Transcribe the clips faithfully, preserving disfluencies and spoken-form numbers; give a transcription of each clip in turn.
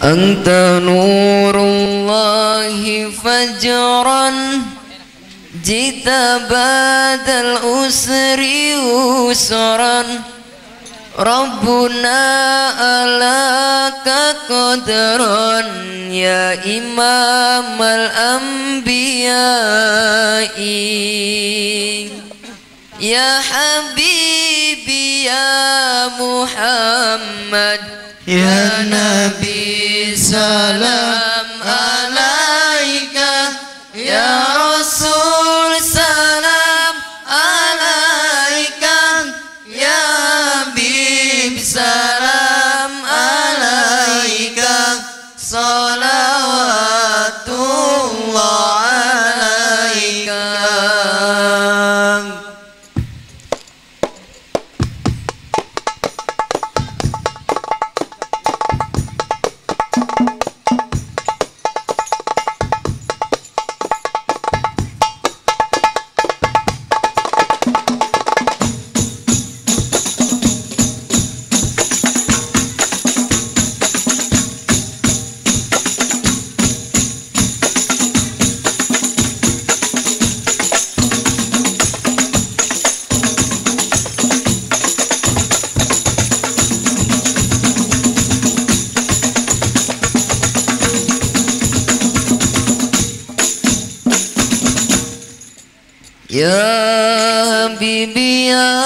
Anta nurullahi fajran jita badal usri usran Rabbuna alaka qadran ya imam al-anbiya'i ya habibi ya Muhammad ya Nabi salam alaika ya Rasul salam alaika ya Habib salam alaika salawatullah alaika. Ya Habibi ya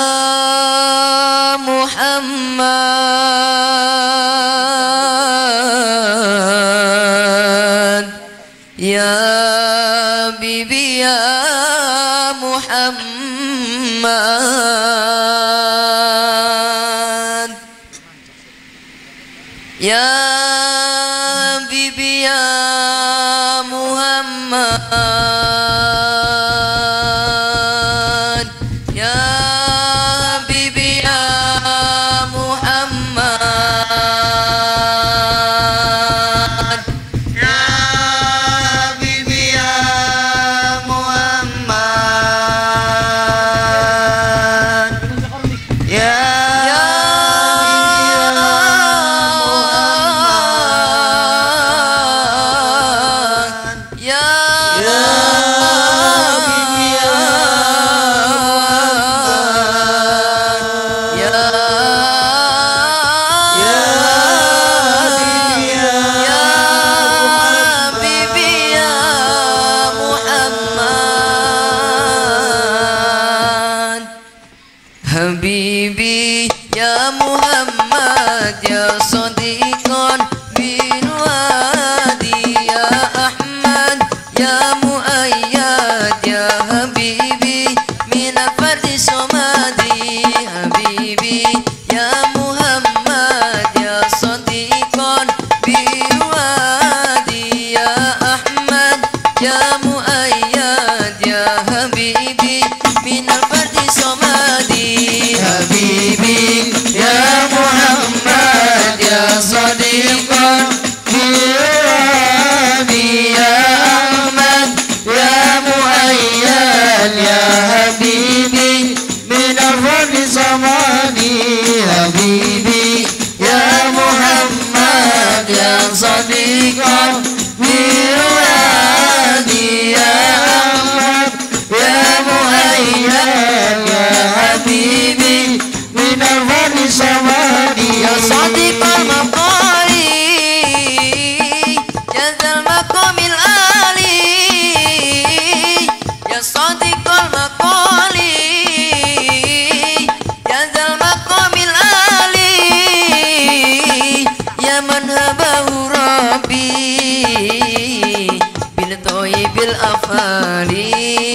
Muhammad ya Habibi ya Muhammad ya Habibi ya Muhammad Habibi ya Muhammad ya Sadiqan bin Wadi ya Ahmad ya Muayyad ya Habibi min al-fardi somadi Habibi ya Muhammad ya Sadiqan bin Wadi ya Ahmad ya Muayyad ya Habibi min al-fardi somadi Habibi ya Muhammad ya Sadiqan Biwadi ya Ahmad ya Muayyad ya Habibi min al-fardi samadi Habibi ya Muhammad ya Sadiqan Biwadi ya Ahmad ya Muayyad ya Habibi min al-fardi samadi ya Sadiqal maqali ya zal maqamil ali ya Sadiqal maqali ya zal maqamil ali ya man habahu rabbi bil thayyibil afali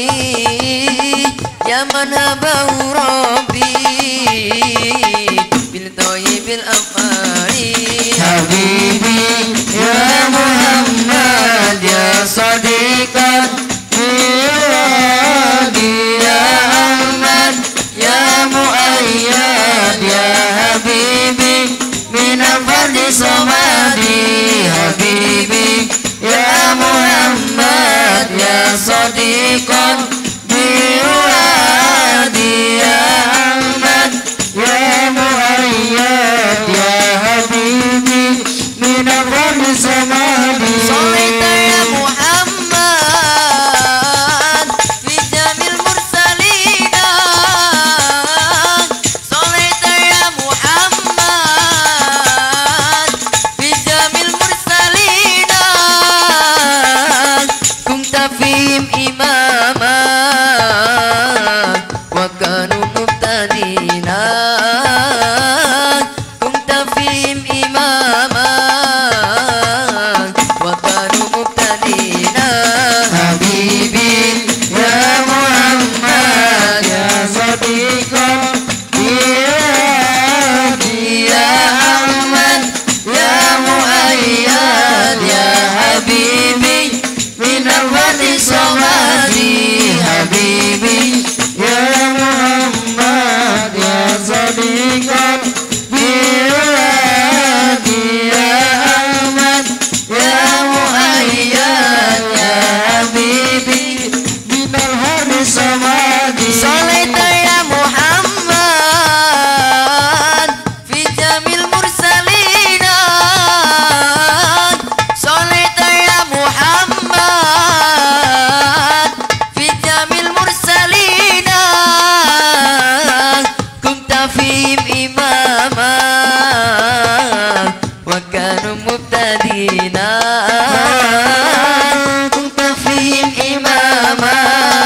ya man habahu rabbi bil thayyibil afali Habibi ya Muhammad ya Sadiqan Biwadi ya Ahmad ya Muayyad ya Habibi min al-fardi samadi Habibi ya Muhammad ya Sadiqan Biwadi ya Ahmad ya Muayyad ya Habibi min al-fardi imama wa kanu muqtadina kunta fihim imama wa kanu muqtadina habibi ya Muhammad ya sadiqan ya Ahmad ya Muayyad ya habibi min al-wadi somadi habibi ya Muhammad ya sadiqan ya Ahmad ya Muayyad ya habibi min al-wadi somadi salaita ya Muhammad fi jamil mursalina salaita ya Muhammad fi jamil mursalina kunta fihim imama wa kanu mubtadina kunta fihim imama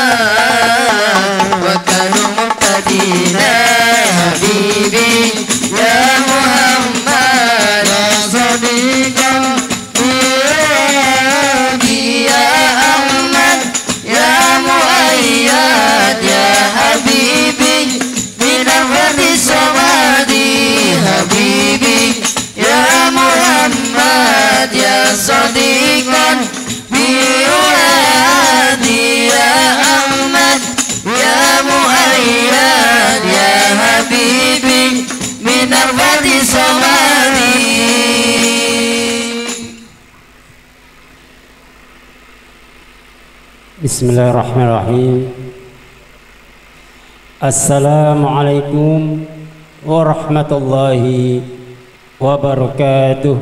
wa kanu mubtadina habibi ya Muhammad ya sadiqan ya Ahmad ya Muayyad ya habibi min al-wadi somadi habibi ya Muhammad ya sadiqan biuladi ya Ahmad ya Muayyad ya habibi min al-wadi somadi. Bismillahirrahmanirrahim. Assalamualaikum warahmatullahi wabarakatuh.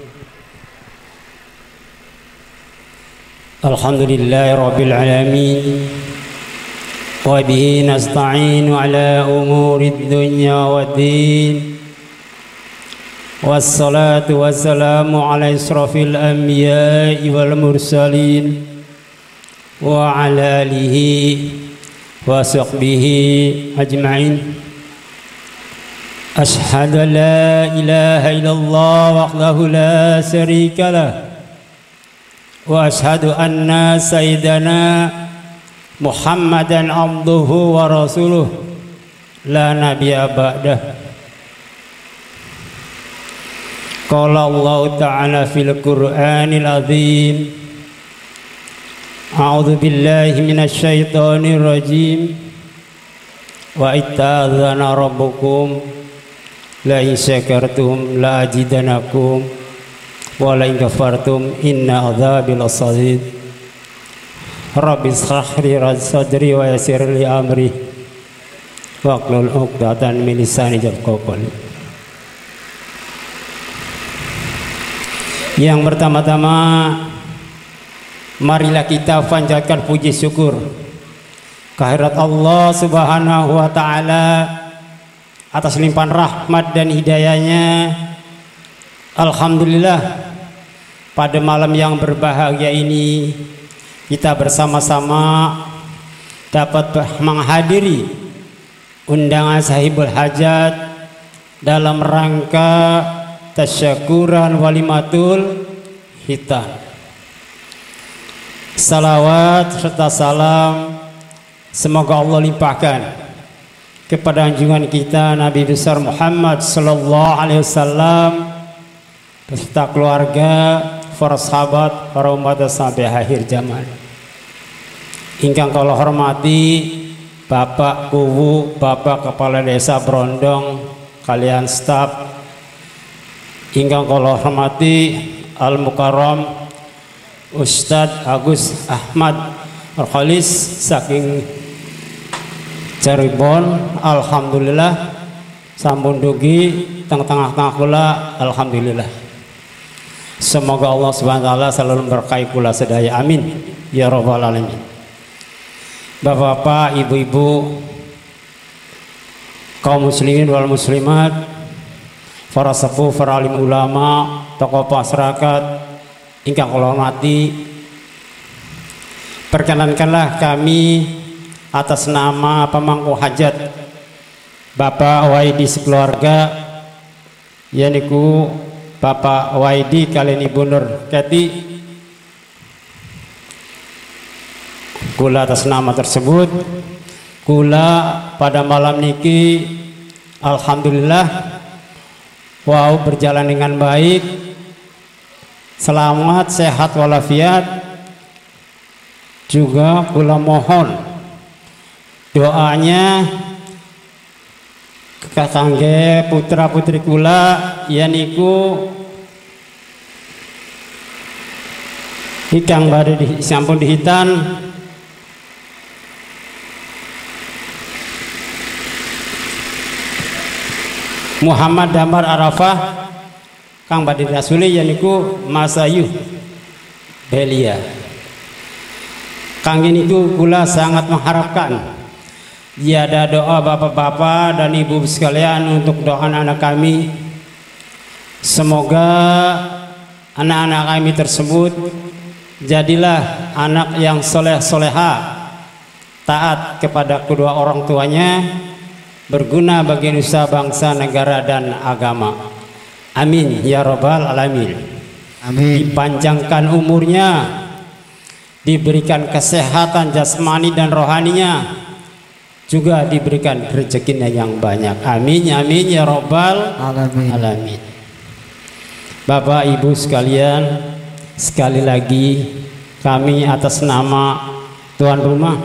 Alhamdulillahi rabbil alamin wa bihi nasta'inu ala umuri dunya waddin wassalatu wassalamu ala asrafil anbiya'i wal mursalin wa ala alihi wa sahbihi ajma'in. Ashhadu an la ilaha illallah wahdahu la syarika lah wa ashhadu anna sayyidana Muhammadan abduhu wa rasuluh la nabiyya ba'dah. Qala Allah ta'ala fil Qur'anil azim a'udzu billahi minasy syaithanir rajim wa itta'adzana rabbukum la in syakartum la azidanakum wa la in kafartum inna adzabi lasadid. Rabbi shrah li sadri wa yassir li amri wahlul 'uqdatam min lisani yafqahu qawli. Yang pertama-tama marilah kita panjatkan puji syukur kehadirat Allah Subhanahu wa taala atas limpahan rahmat dan hidayahnya. Alhamdulillah, pada malam yang berbahagia ini kita bersama-sama dapat menghadiri undangan sahibul hajat dalam rangka tasyakuran walimatul hitan. Salawat serta salam semoga Allah limpahkan kepada junjungan kita Nabi besar Muhammad sallallahu alaihi wasallam beserta keluarga, para sahabat, para umat sampai akhir zaman. Ingkang kula hormati Bapak Kuwu, Bapak Kepala Desa Brondong, kalian staf. Ingkang kula hormati Al Mukarram Ustadz Agus Ahmad Al-Khalis saking Cirebon. Alhamdulillah sampun dugi teng tengah-tengah kula. Alhamdulillah. Semoga Allah Subhanahu wa taala selalu memberkahi kula sedaya. Amin ya rabbal alamin. Bapak-bapak, ibu-ibu, kaum muslimin wal muslimat, para sepuh, para alim ulama, tokoh masyarakat ingkang kula hormati, perkenankanlah kami atas nama pemangku hajat Bapak Waidi sekeluarga, yaitu Bapak Waidi kalian Ibu Nur Keti, kula atas nama tersebut kula pada malam niki alhamdulillah wow berjalan dengan baik, selamat, sehat walafiat. Juga kula mohon doanya kangge putra putri kula yaniku ikang badhe disampun dihitan Muhammad Damar Arafah kang badhe rasuli yaniku Mas Ayu Belia. Kang ini itu kula sangat mengharapkan tiada doa bapak-bapak dan ibu sekalian untuk doa anak-anak kami. Semoga anak-anak kami tersebut jadilah anak yang soleh-soleha, taat kepada kedua orang tuanya, berguna bagi nusa bangsa, negara dan agama. Amin ya robbal alamin. Amin. Dipanjangkan umurnya, diberikan kesehatan jasmani dan rohaninya, juga diberikan rezekinya yang banyak. Amin amin ya robbal alamin. alamin. Bapak ibu sekalian, sekali lagi kami atas nama tuan rumah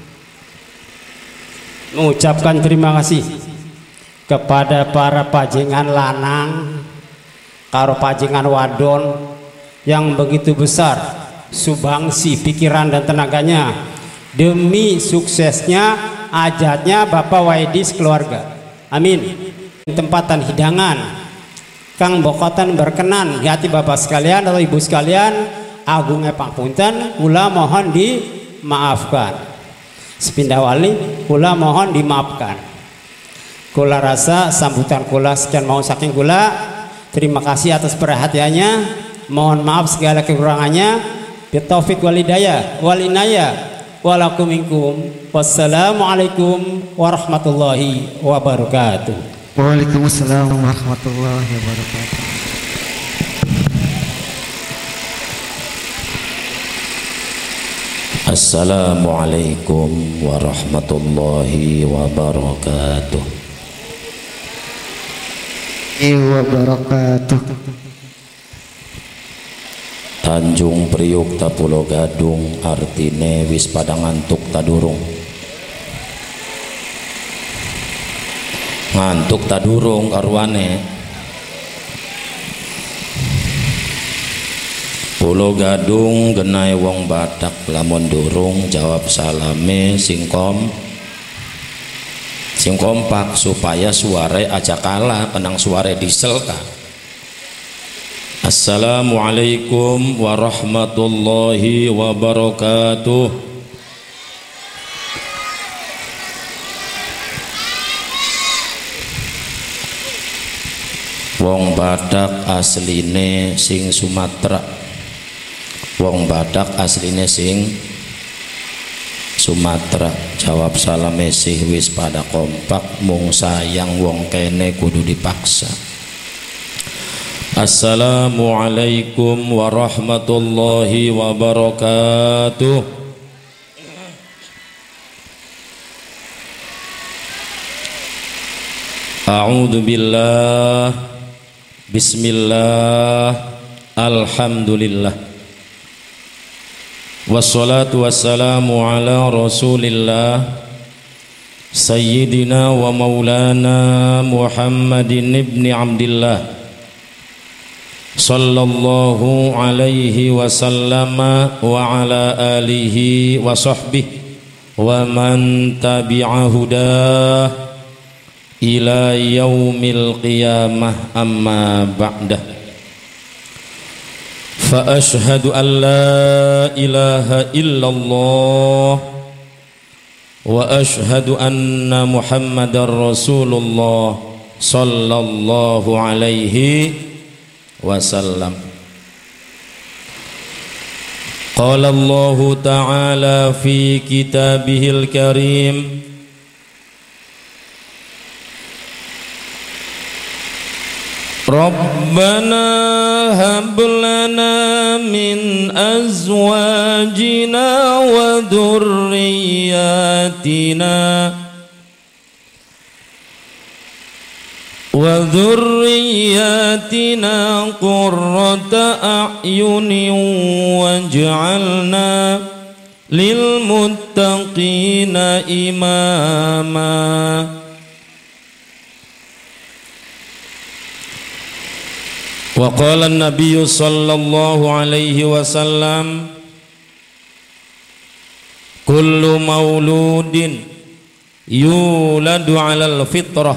mengucapkan terima kasih kepada para pajengan lanang karo pajengan wadon yang begitu besar subangsi pikiran dan tenaganya demi suksesnya ajatnya Bapak Waidi sekeluarga. Amin. Tempatan hidangan kang bokotan berkenan di hati Bapak sekalian atau Ibu sekalian, agungnya papunten kula mohon dimaafkan. Sepindah wali kula mohon dimaafkan. Kula rasa sambutan kula sekian mau saking kula. Terima kasih atas perhatiannya. Mohon maaf segala kekurangannya. Taufik walidayah walinaya walakum minkum. Wassalamualaikum warahmatullahi wabarakatuh. Waalaikumsalam warahmatullahi wabarakatuh. Assalamualaikum warahmatullahi wabarakatuh. Wabarakatuh. Tanjung Priuk ta Pulo Gadung artine wis pada ngantuk ta durung. Ngantuk ta durung karwane. Pulo Gadung genai wong Batak lamun durung jawab salame singkom sing kompak supaya suare aja kalah kenang suare diesel ka. Assalamualaikum warahmatullahi wabarakatuh. Wong Batak asline sing Sumatera. Wong Batak asline sing Sumatera. Jawab salam esih wis pada kompak, mung sayang wong kene kudu dipaksa. Assalamualaikum warahmatullahi wabarakatuh. A'udzu billah. Bismillah. Alhamdulillah. Wassalatu wassalamu ala Rasulillah Sayyidina wa maulana Muhammadin ibni Abdillah sallallahu alaihi wasallam wa ala alihi wa sahbihi wa man tabi'a hudah ila yaumil qiyamah, amma ba'dah. Fa ashhadu an la ilaha illallah wa ashhadu anna Muhammadar Rasulullah sallallahu alaihi wasallam. Qala Allah Ta'ala fi kitabihil karim Rabbana hab lana min azwajina wa dhurriyyatina wa dhurriyyatina qurrata a'yunin waj'alna lil muttaqina imama. Wa qala an-nabiy sallallahu alaihi wasallam kullu mauludin yuladu 'alal fitrah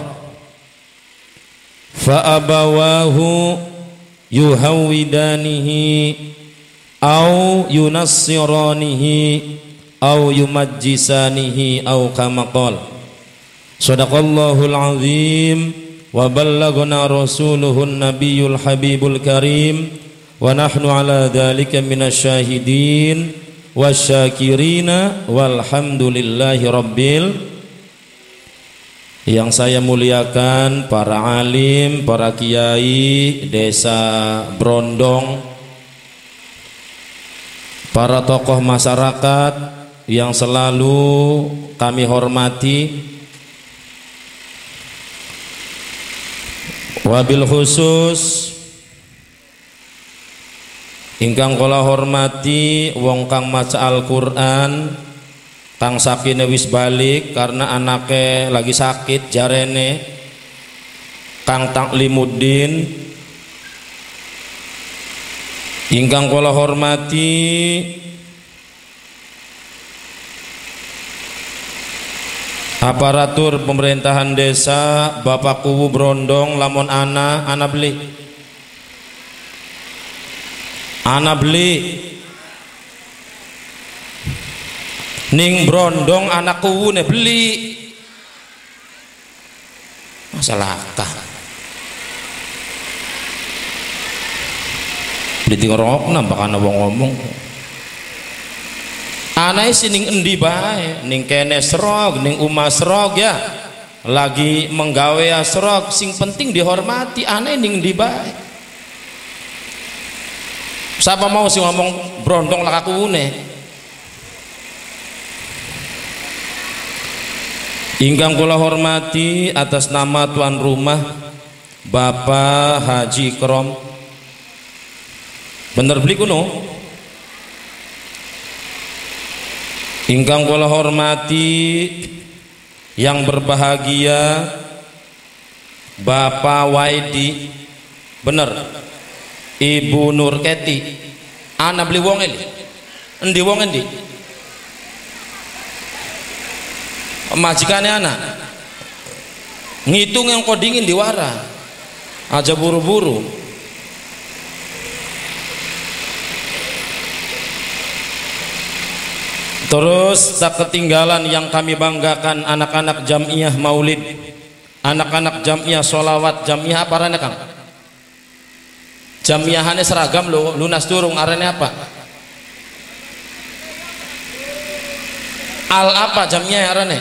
fa abawahu yuhawidanihi aw yunassiranihi aw yumajjisanihi aw kama qala sadaqallahul azim wa ballaghana rasuluhun nabiyul habibul karim wa nahnu ala dhalika minasyahidin wasyakirina walhamdulillahi rabbil. Yang saya muliakan para alim, para kiai desa Brondong, para tokoh masyarakat yang selalu kami hormati, wabil khusus ingkang kula hormati wong kang maca Al-Qur'an, kang sakine wis balik karena anake lagi sakit jarene, Kang Taklimuddin, ingkang kula hormati aparatur pemerintahan desa, Bapak Kuwu Brondong, lamun ana ana beli ana beli ning Brondong anak Kuwu ne beli masalah kah ditingorok nampak ana wong ngomong anai sining endi bae ning kene srog ning umah srog ya lagi menggawe asrog sing penting dihormati anai ning endi bae. Siapa mau sih ngomong Brondong laka kuune ingkang kula hormati atas nama tuan rumah Bapak Haji Krom, bener beli kuno. Ingkang kula hormati yang berbahagia Bapak Waidi, bener Ibu Nur Keti, ana beli wong ini endi wong endi majikane ana ngitung yang kodingin diwara aja buru-buru. Terus tak ketinggalan yang kami banggakan anak-anak Jamiah Maulid, anak-anak Jamiah Sholawat, Jamiah apa arane Kang? Jamiahane seragam lo, lunas durung arane apa? Al apa Jamiah arane?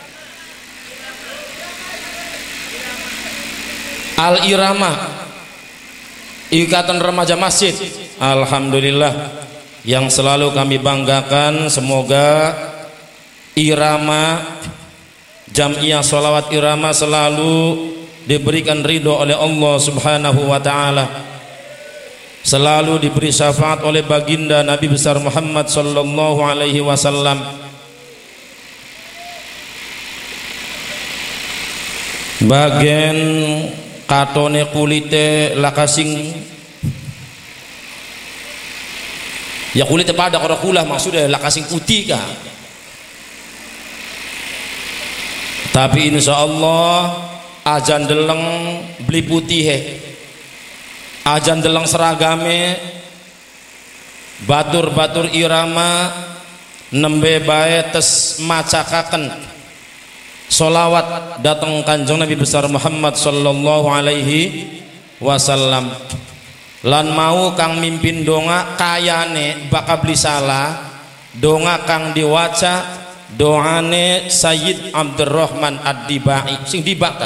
Al Irama, Ikatan Remaja Masjid. Alhamdulillah yang selalu kami banggakan, semoga Irama Jamiah Sholawat Irama selalu diberikan ridho oleh Allah Subhanahu wa ta'ala, selalu diberi syafaat oleh baginda Nabi besar Muhammad sallallahu alaihi wasallam. Bagian katone kulite lakasing ya kulit pada kora kulah maksudnya lakasing putih kah, tapi insya Allah ajan deleng beli putih he, ajan deleng seragame batur-batur irama nembe bae tes macakaken solawat datang kanjeng Nabi besar Muhammad sallallahu alaihi wasallam. lan mau kang mimpin donga kayane bakal beli salah donga kang diwaca doane Sayyid Abdurrahman Ad-Dibai sing dibaka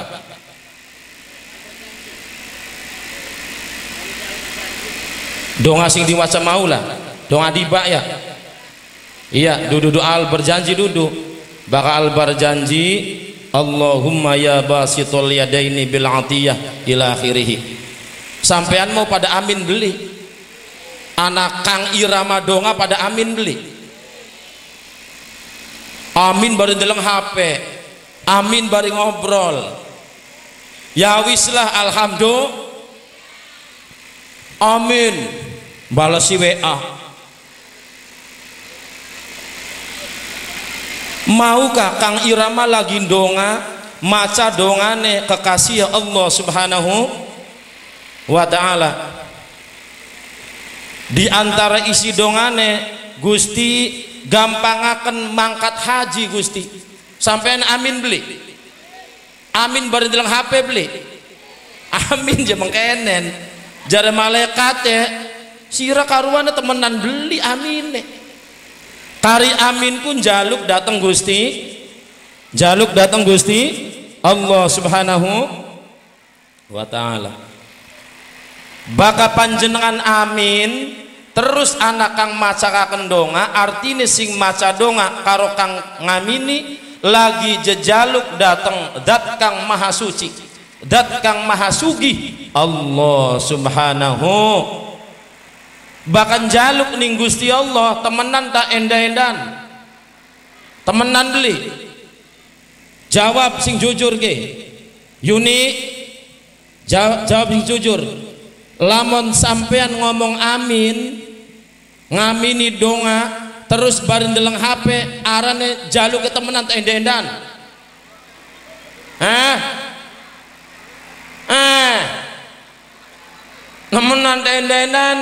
donga sing diwaca maulah donga diba ya iya dudu al berjanji dudu bakal berjanji Allahumma ya basitul yadaini bil atiyah ila akhirih. Sampean mau pada amin beli anak kang irama donga pada amin beli amin bari deleng H P amin bari ngobrol ya wislah alhamdulillah amin balesi W A maukah kang irama lagi donga maca dongane kekasih Allah subhanahu wa ta'ala di antara isi dongane Gusti gampangaken mangkat haji Gusti sampean amin beli amin bari dalam H P beli amin je mengkenen jare malaikat ya sira karuana temenan beli amin kari amin kun jaluk datang Gusti jaluk datang Gusti Allah subhanahu wa ta'ala baka panjenengan amin terus anak kang macakaken donga artine sing maca donga karo kang ngamini lagi jejaluk dateng dat kang maha suci dat kang maha sugih Allah subhanahu bahkan jaluk ning Gusti Allah temenan tak enda-endan temenan beli jawab sing jujur ge Yuni jawab, jawab sing jujur lamun sampean ngomong amin ngamini donga terus bareng deleng H P arane jaluk ke temenan tak enda-endan hah eh temenan tak enda-endan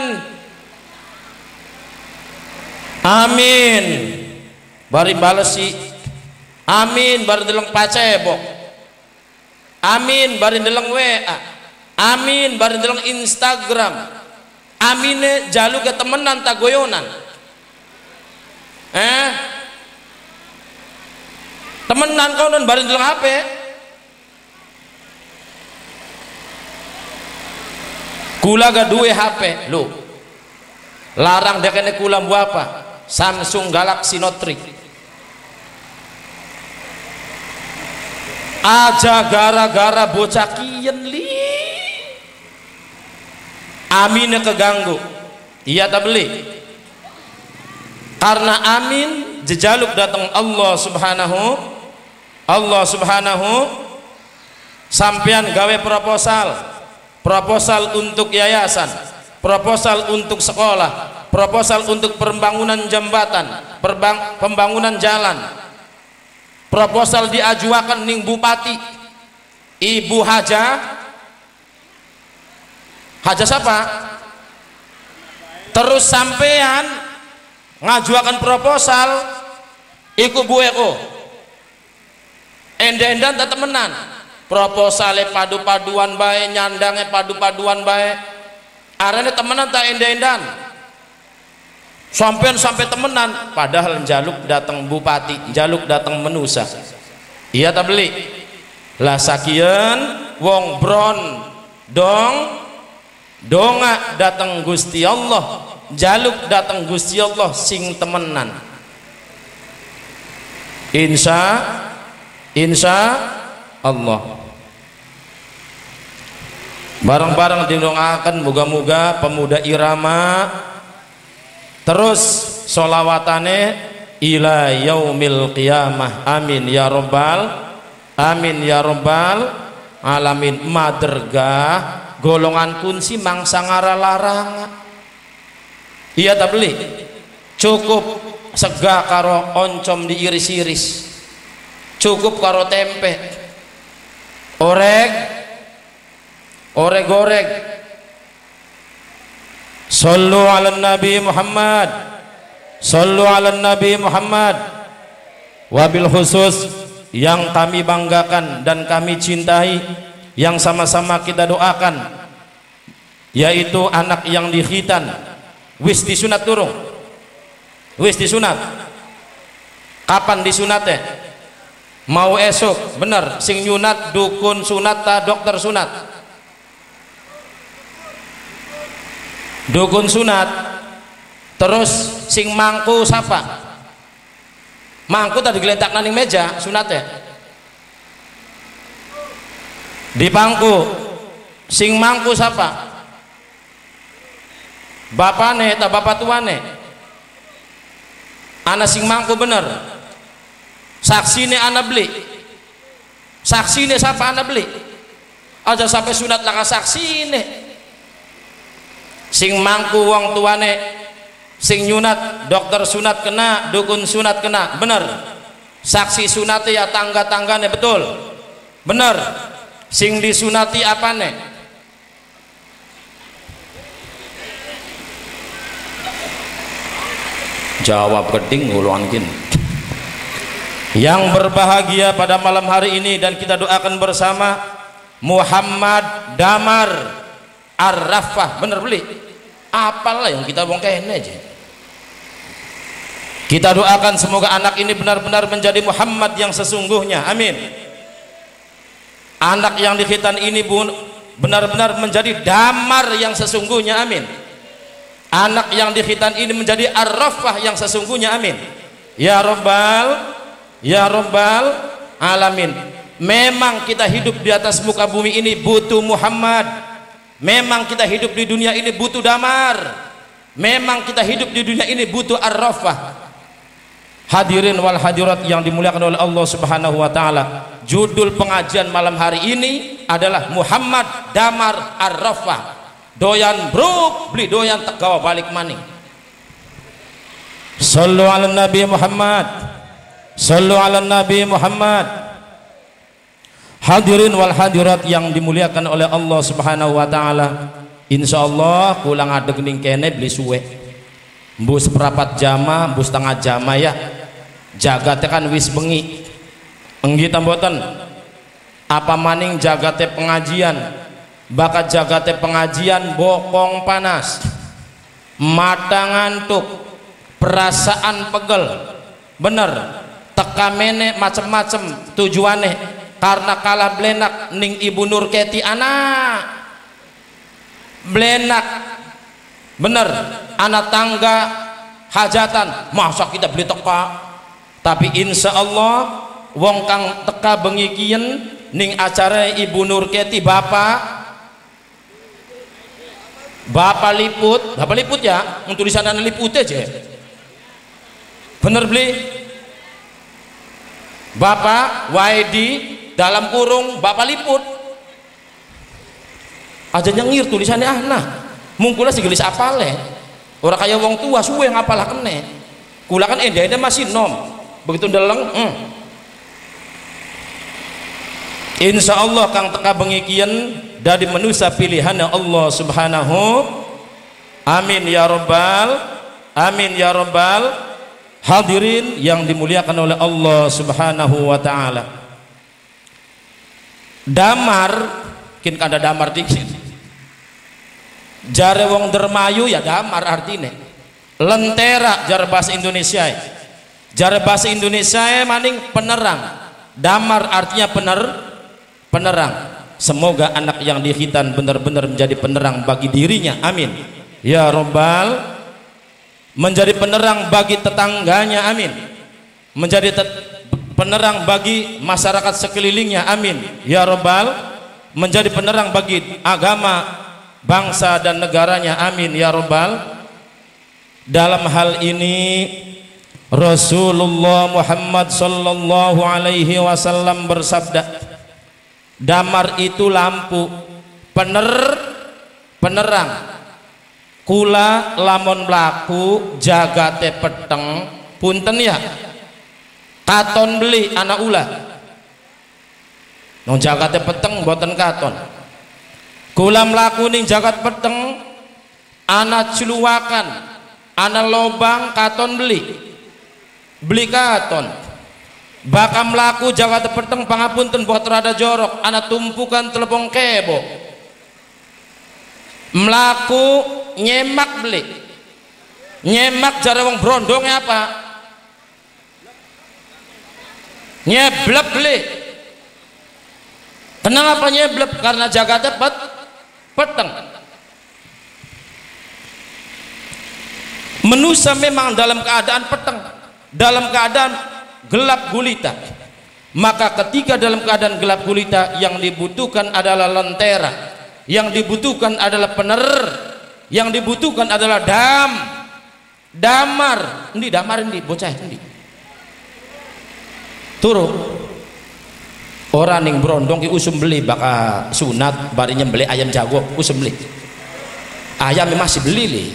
amin bari balesi amin bari deleng pacebok amin bari deleng W A amin bari deleng Instagram amine jaluk ke temenan tak goyonan eh temenan kau dan bari deleng H P kula ga duwe H P lu larang dekene kula apa Samsung Galaxy Note tiga aja gara-gara bocah kiyen li aminnya keganggu iya tak beli karena amin jejaluk datang Allah subhanahu Allah subhanahu sampean gawe proposal proposal untuk yayasan proposal untuk sekolah proposal untuk pembangunan jembatan perbang, pembangunan jalan proposal diajuakan ning bupati ibu haja haja siapa terus sampean ngajuakan proposal iku bueko enda-endan tak temenan proposalnya padu-paduan bae nyandangnya padu-paduan bae arane temenan tak enda-endan sampean sampai temenan padahal jaluk datang bupati jaluk datang menusa iya tak beli lah sakian wong bron dong donga datang Gusti Allah jaluk datang Gusti Allah sing temenan insya insya Allah bareng-bareng didongakan moga-moga pemuda irama terus solawatane ila yaumil qiyamah amin ya robbal amin ya robbal alamin madergah golongan kunci mangsa ngara larang iya tak beli cukup sega karo oncom diiris-iris cukup karo tempe oreg oreg-oreg sallu ala nabi Muhammad sallu ala nabi Muhammad wabil khusus yang kami banggakan dan kami cintai yang sama-sama kita doakan yaitu anak yang dikhitan wis disunat turung, wis disunat. Kapan disunatnya? Mau esok, bener. Sing nyunat dukun sunat ta dokter sunat? Dukun sunat. Terus sing mangku siapa? Mangku tadi geletak naning meja sunatnya. Di pangku sing mangku siapa? Bapane ta bapak tuane? Ana sing mangku bener. Saksine ana beli. Saksine siapa ana beli? Aja sampai sunat laka saksine. Sing mangku wong tuane, sing nyunat dokter sunat kena, dukun sunat kena, bener. Saksi sunate ya tangga-tanggane, betul, bener. Sing disunati apane? Jawab keding nguluan kin. Yang berbahagia pada malam hari ini dan kita doakan bersama Muhammad Damar Ar-Rafah, bener beli? Apalah yang kita bongkain aja. Kita doakan semoga anak ini benar-benar menjadi Muhammad yang sesungguhnya, amin. Anak yang dikhitan ini benar-benar menjadi Damar yang sesungguhnya, amin. Anak yang dikhitan ini menjadi Ar-Rafah yang sesungguhnya, amin. Ya Rabbal Ya Rabbal Alamin. Memang kita hidup di atas muka bumi ini butuh Muhammad. Memang kita hidup di dunia ini butuh Damar. Memang kita hidup di dunia ini butuh Ar-Rafah. Hadirin wal hadirat yang dimuliakan oleh Allah Subhanahu wa taala. Judul pengajian malam hari ini adalah Muhammad Damar Ar-Rafah. Doyan bro, beli doyan tegawa balik maning. Sallu ala Nabi Muhammad. Sallu ala Nabi Muhammad. Hadirin wal hadirat yang dimuliakan oleh Allah Subhanahu wa taala. Insyaallah kula ngadeg ning kene beli suwe. Mbu seprapat jama, mbu setengah jama ya. Jagate kan wis bengi. Enggi ta mboten? Apa maning jagate pengajian? Bakat jagate pengajian bokong panas. Mata ngantuk, perasaan pegel. Bener. Teka mene macem-macem tujuane karena kalah blenak ning Ibu Nur Keti anak blenak bener anak tangga hajatan masa kita beli teka. Tapi insya Allah wong kang teka bengi kien ning acara Ibu Nur Keti bapak bapak liput bapak liput ya untuk di sana liput aja bener beli Bapak Y D dalam kurung Bapak liput aja nyengir tulisannya ah nah mungkula segelis apale orang kaya wong tua suwe ngapalah kene kula kan ende-ende masih nom begitu ndeleng hmm. Insya Allah kang teka bengikian dari manusia pilihan Allah Subhanahu amin ya Rabbal amin ya Rabbal. Hadirin yang dimuliakan oleh Allah Subhanahu wa taala. Damar, kin kada damar dikit. Jare wong dermayu ya damar artine. Lentera jare bahasa Indonesia. Jare bahasa Indonesia maning penerang. Damar artinya pener penerang. Semoga anak yang dikhitan benar-benar menjadi penerang bagi dirinya. Amin. Ya Rabbal, menjadi penerang bagi tetangganya, amin. Menjadi penerang bagi masyarakat sekelilingnya, amin. Ya Rabbal, menjadi penerang bagi agama, bangsa dan negaranya, amin. Ya Rabbal. Dalam hal ini Rasulullah Muhammad sallallahu alaihi wasallam bersabda, damar itu lampu, pener penerang. Kula lamun mlaku jagate peteng punten ya katon beli anak ula nong jagate peteng boten katon. Kula mlaku ning jagat peteng anak ciluwakan anak lobang katon beli beli katon bakal mlaku jagate peteng pangapunten buat rada jorok anak tumpukan telepon kebo melaku nyemak beli. Nyemak jare wong brondongnya apa? Nyeblek beli. Kenapa nyeblek? Karena jagatnya pet peteng. Manusia memang dalam keadaan peteng, dalam keadaan gelap gulita. Maka ketika dalam keadaan gelap gulita, yang dibutuhkan adalah lentera, yang dibutuhkan adalah penerer, yang dibutuhkan adalah dam, damar. Ini damar ini bocah ini. Turu. Orang yang berondong ki usum beli baka sunat barinya beli ayam jago usum beli. Ayam masih beli li.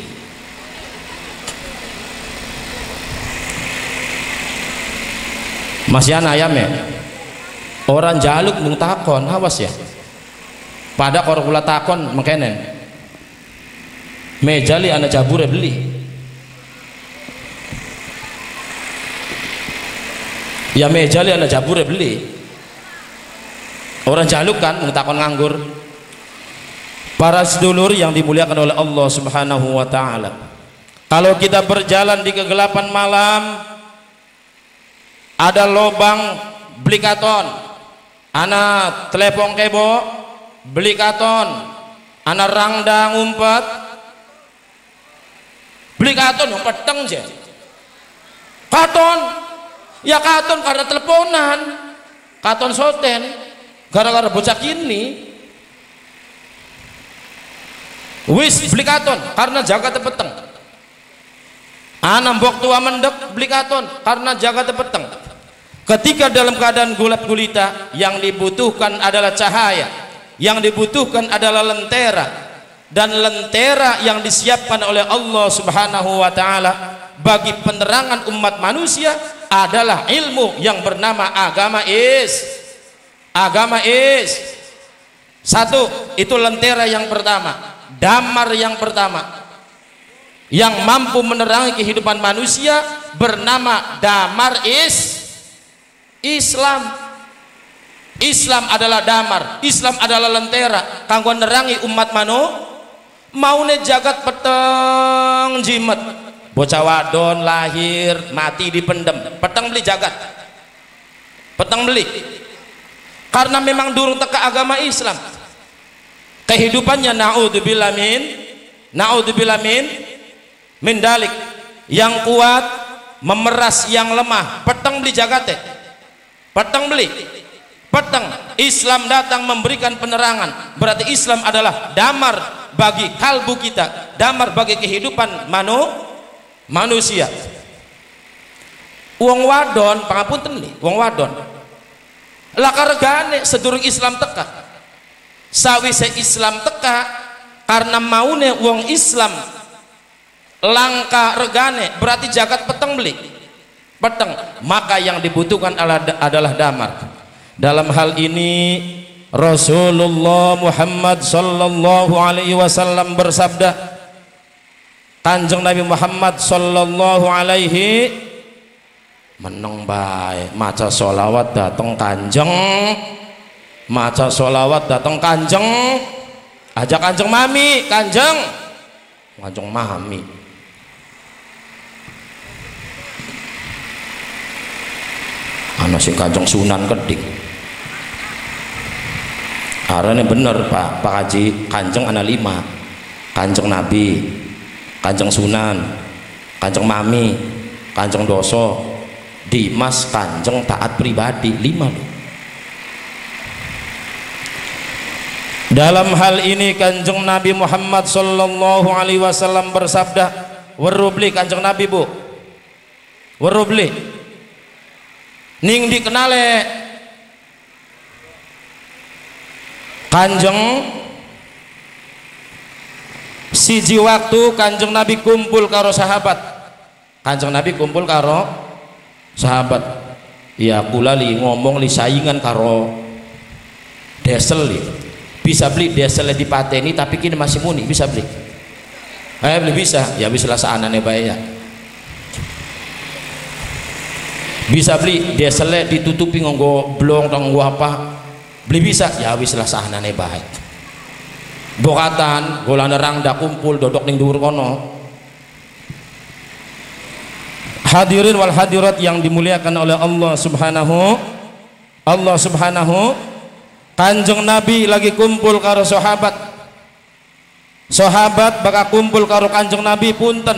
Masih ana ayamnya. Orang jaluk mung takon awas ya. Pada kalau kula takon mengkenen. Meja li ana jabure beli. Ya meja li ana jabure beli. Orang jaluk kan mengtakon nganggur. Para sedulur yang dimuliakan oleh Allah Subhanahu wa taala, kalau kita berjalan di kegelapan malam, ada lobang beli katon, ana telepon kebo beli katon, ana rangda ngumpet beli katon yang peteng je katon ya katon karena teleponan katon soten gara-gara bocah kini wis beli katon karena jaga tepeteng anak mbok tua mendek beli katon karena jaga tepeteng. Ketika dalam keadaan gelap gulita, yang dibutuhkan adalah cahaya, yang dibutuhkan adalah lentera, dan lentera yang disiapkan oleh Allah Subhanahu wa taala bagi penerangan umat manusia adalah ilmu yang bernama agama is agama is satu. Itu lentera yang pertama, damar yang pertama yang mampu menerangi kehidupan manusia bernama damar is Islam. Islam adalah damar, Islam adalah lentera kanggo nerangi umat manu maune jagat peteng jimet. Bocah wadon lahir mati dipendem peteng beli jagat, peteng beli. Karena memang durung teka agama Islam, kehidupannya naudzubillah min naudzubillah min min dalik, yang kuat memeras yang lemah, peteng beli jagate, peteng beli peteng. Islam datang memberikan penerangan, berarti Islam adalah damar bagi kalbu kita, damar bagi kehidupan manu manusia. Wong wadon pangapunten nih, wong wadon lakar regane sedurung Islam teka, sawise Islam teka karena maune wong Islam langka regane, berarti jagat peteng beli peteng. Maka yang dibutuhkan adalah damar. Dalam hal ini Rasulullah Muhammad sallallahu alaihi wasallam bersabda, Kanjeng Nabi Muhammad sallallahu alaihi meneng bae maca sholawat dateng kanjeng, maca sholawat dateng kanjeng, ajak kanjeng mami, kanjeng kanjeng mami. Ana sing kanjeng Sunan Keding arane bener Pak Pak Haji, kanjeng ana lima, kanjeng Nabi, kanjeng Sunan, kanjeng mami, kanjeng doso, Dimas, kanjeng taat pribadi, lima loh. Dalam hal ini kanjeng Nabi Muhammad sallallahu alaihi wasallam bersabda, werubli kanjeng Nabi bu, werubli ning dikenale kanjeng siji waktu kanjeng Nabi kumpul karo sahabat, kanjeng Nabi kumpul karo sahabat, ya kula li ngomong li saingan karo desel li, bisa beli desel di pateni tapi kini masih muni, bisa beli eh beli bisa ya, bisa lah saanane bae ya, bisa beli desel ditutupi nganggo blong nganggo apa, beli bisa ya, wis lah saanane bae. bokatan gola nerang dak kumpul dodok ning dhuwur kono. Hadirin wal hadirat yang dimuliakan oleh Allah Subhanahu Allah Subhanahu. Kanjeng Nabi lagi kumpul karo sahabat, sahabat bakal kumpul karo Kanjeng Nabi, punten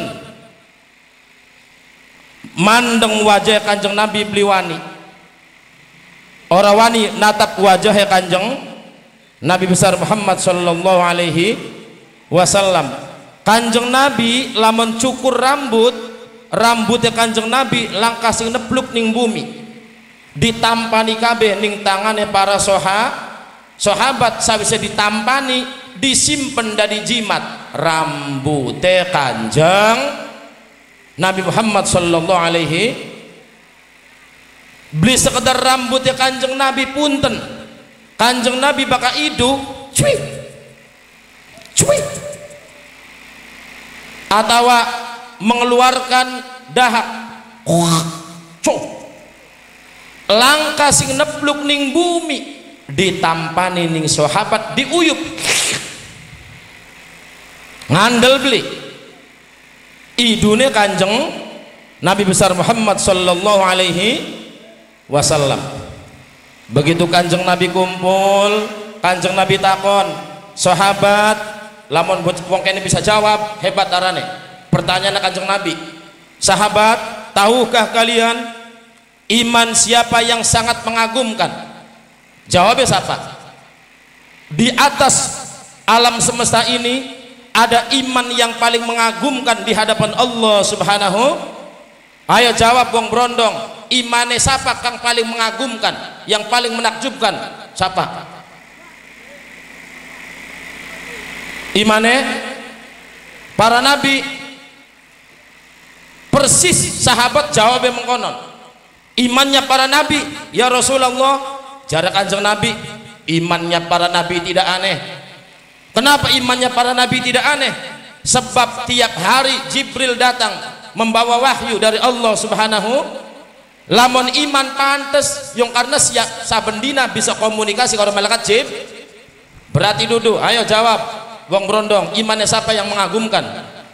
mandeng wajah Kanjeng Nabi beli wani, ora wani natap wajah Kanjeng Nabi besar Muhammad sallallahu alaihi wasallam. Kanjeng Nabi lamun cukur rambut, rambutnya Kanjeng Nabi langkah sing nebluk ning bumi, ditampani kabeh ning tangane para soha sahabat. Sawise ditampani disimpen dari jimat rambutnya Kanjeng Nabi Muhammad sallallahu alaihi. Beli sekedar rambutnya Kanjeng Nabi, punten Kanjeng Nabi bakal idu cuy cuy atau mengeluarkan dahak cok langkah sing nebluk ning bumi, ditampani ning sahabat, diuyup ngandel beli idune Kanjeng Nabi besar Muhammad sallallahu alaihi wasallam. Begitu Kanjeng Nabi kumpul, Kanjeng Nabi takon sahabat, lamun wong kene bisa jawab hebat arane. Pertanyaan Kanjeng Nabi, sahabat, tahukah kalian iman siapa yang sangat mengagumkan? Jawabnya siapa? Di atas alam semesta ini ada iman yang paling mengagumkan di hadapan Allah Subhanahu. Ayo jawab wong brondong, imane siapa kang paling mengagumkan, yang paling menakjubkan? Siapa? Imane para nabi. Persis sahabat jawabnya mengkonon. Imannya para nabi, ya Rasulullah, jarak Kanjeng Nabi, imannya para nabi tidak aneh. Kenapa imannya para nabi tidak aneh? Sebab tiap hari Jibril datang membawa wahyu dari Allah Subhanahu. Lamun iman pantes yang karena siap saben dina bisa komunikasi karo malaikat Jib. Berarti duduk, ayo jawab wong brondong, imannya siapa yang mengagumkan?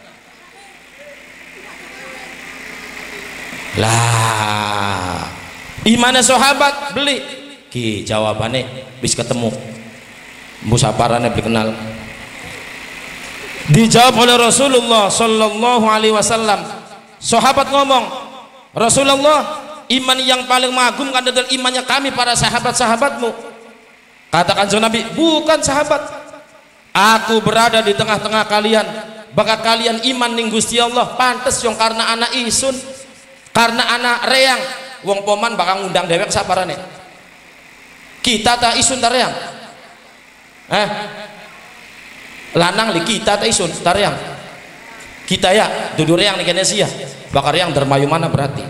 Lah imannya sahabat beli ki jawabannya bis ketemu musaparane beli kenal, dijawab oleh Rasulullah sallallahu alaihi wasallam. Sahabat ngomong, Rasulullah, iman yang paling mengagumkan adalah imannya kami para sahabat-sahabatmu. Kata Kanjeng Nabi, bukan sahabat, aku berada di tengah-tengah kalian, bakal kalian iman ning Gusti Allah. Pantes yang karena anak isun, karena anak reang, wong poman bakal ngundang dewek saparane. Kita tak isun tak reang, eh lanang li kita tak isun tak reang. Kita ya dudur reang nih Indonesia, bakal reang dermayu mana berarti.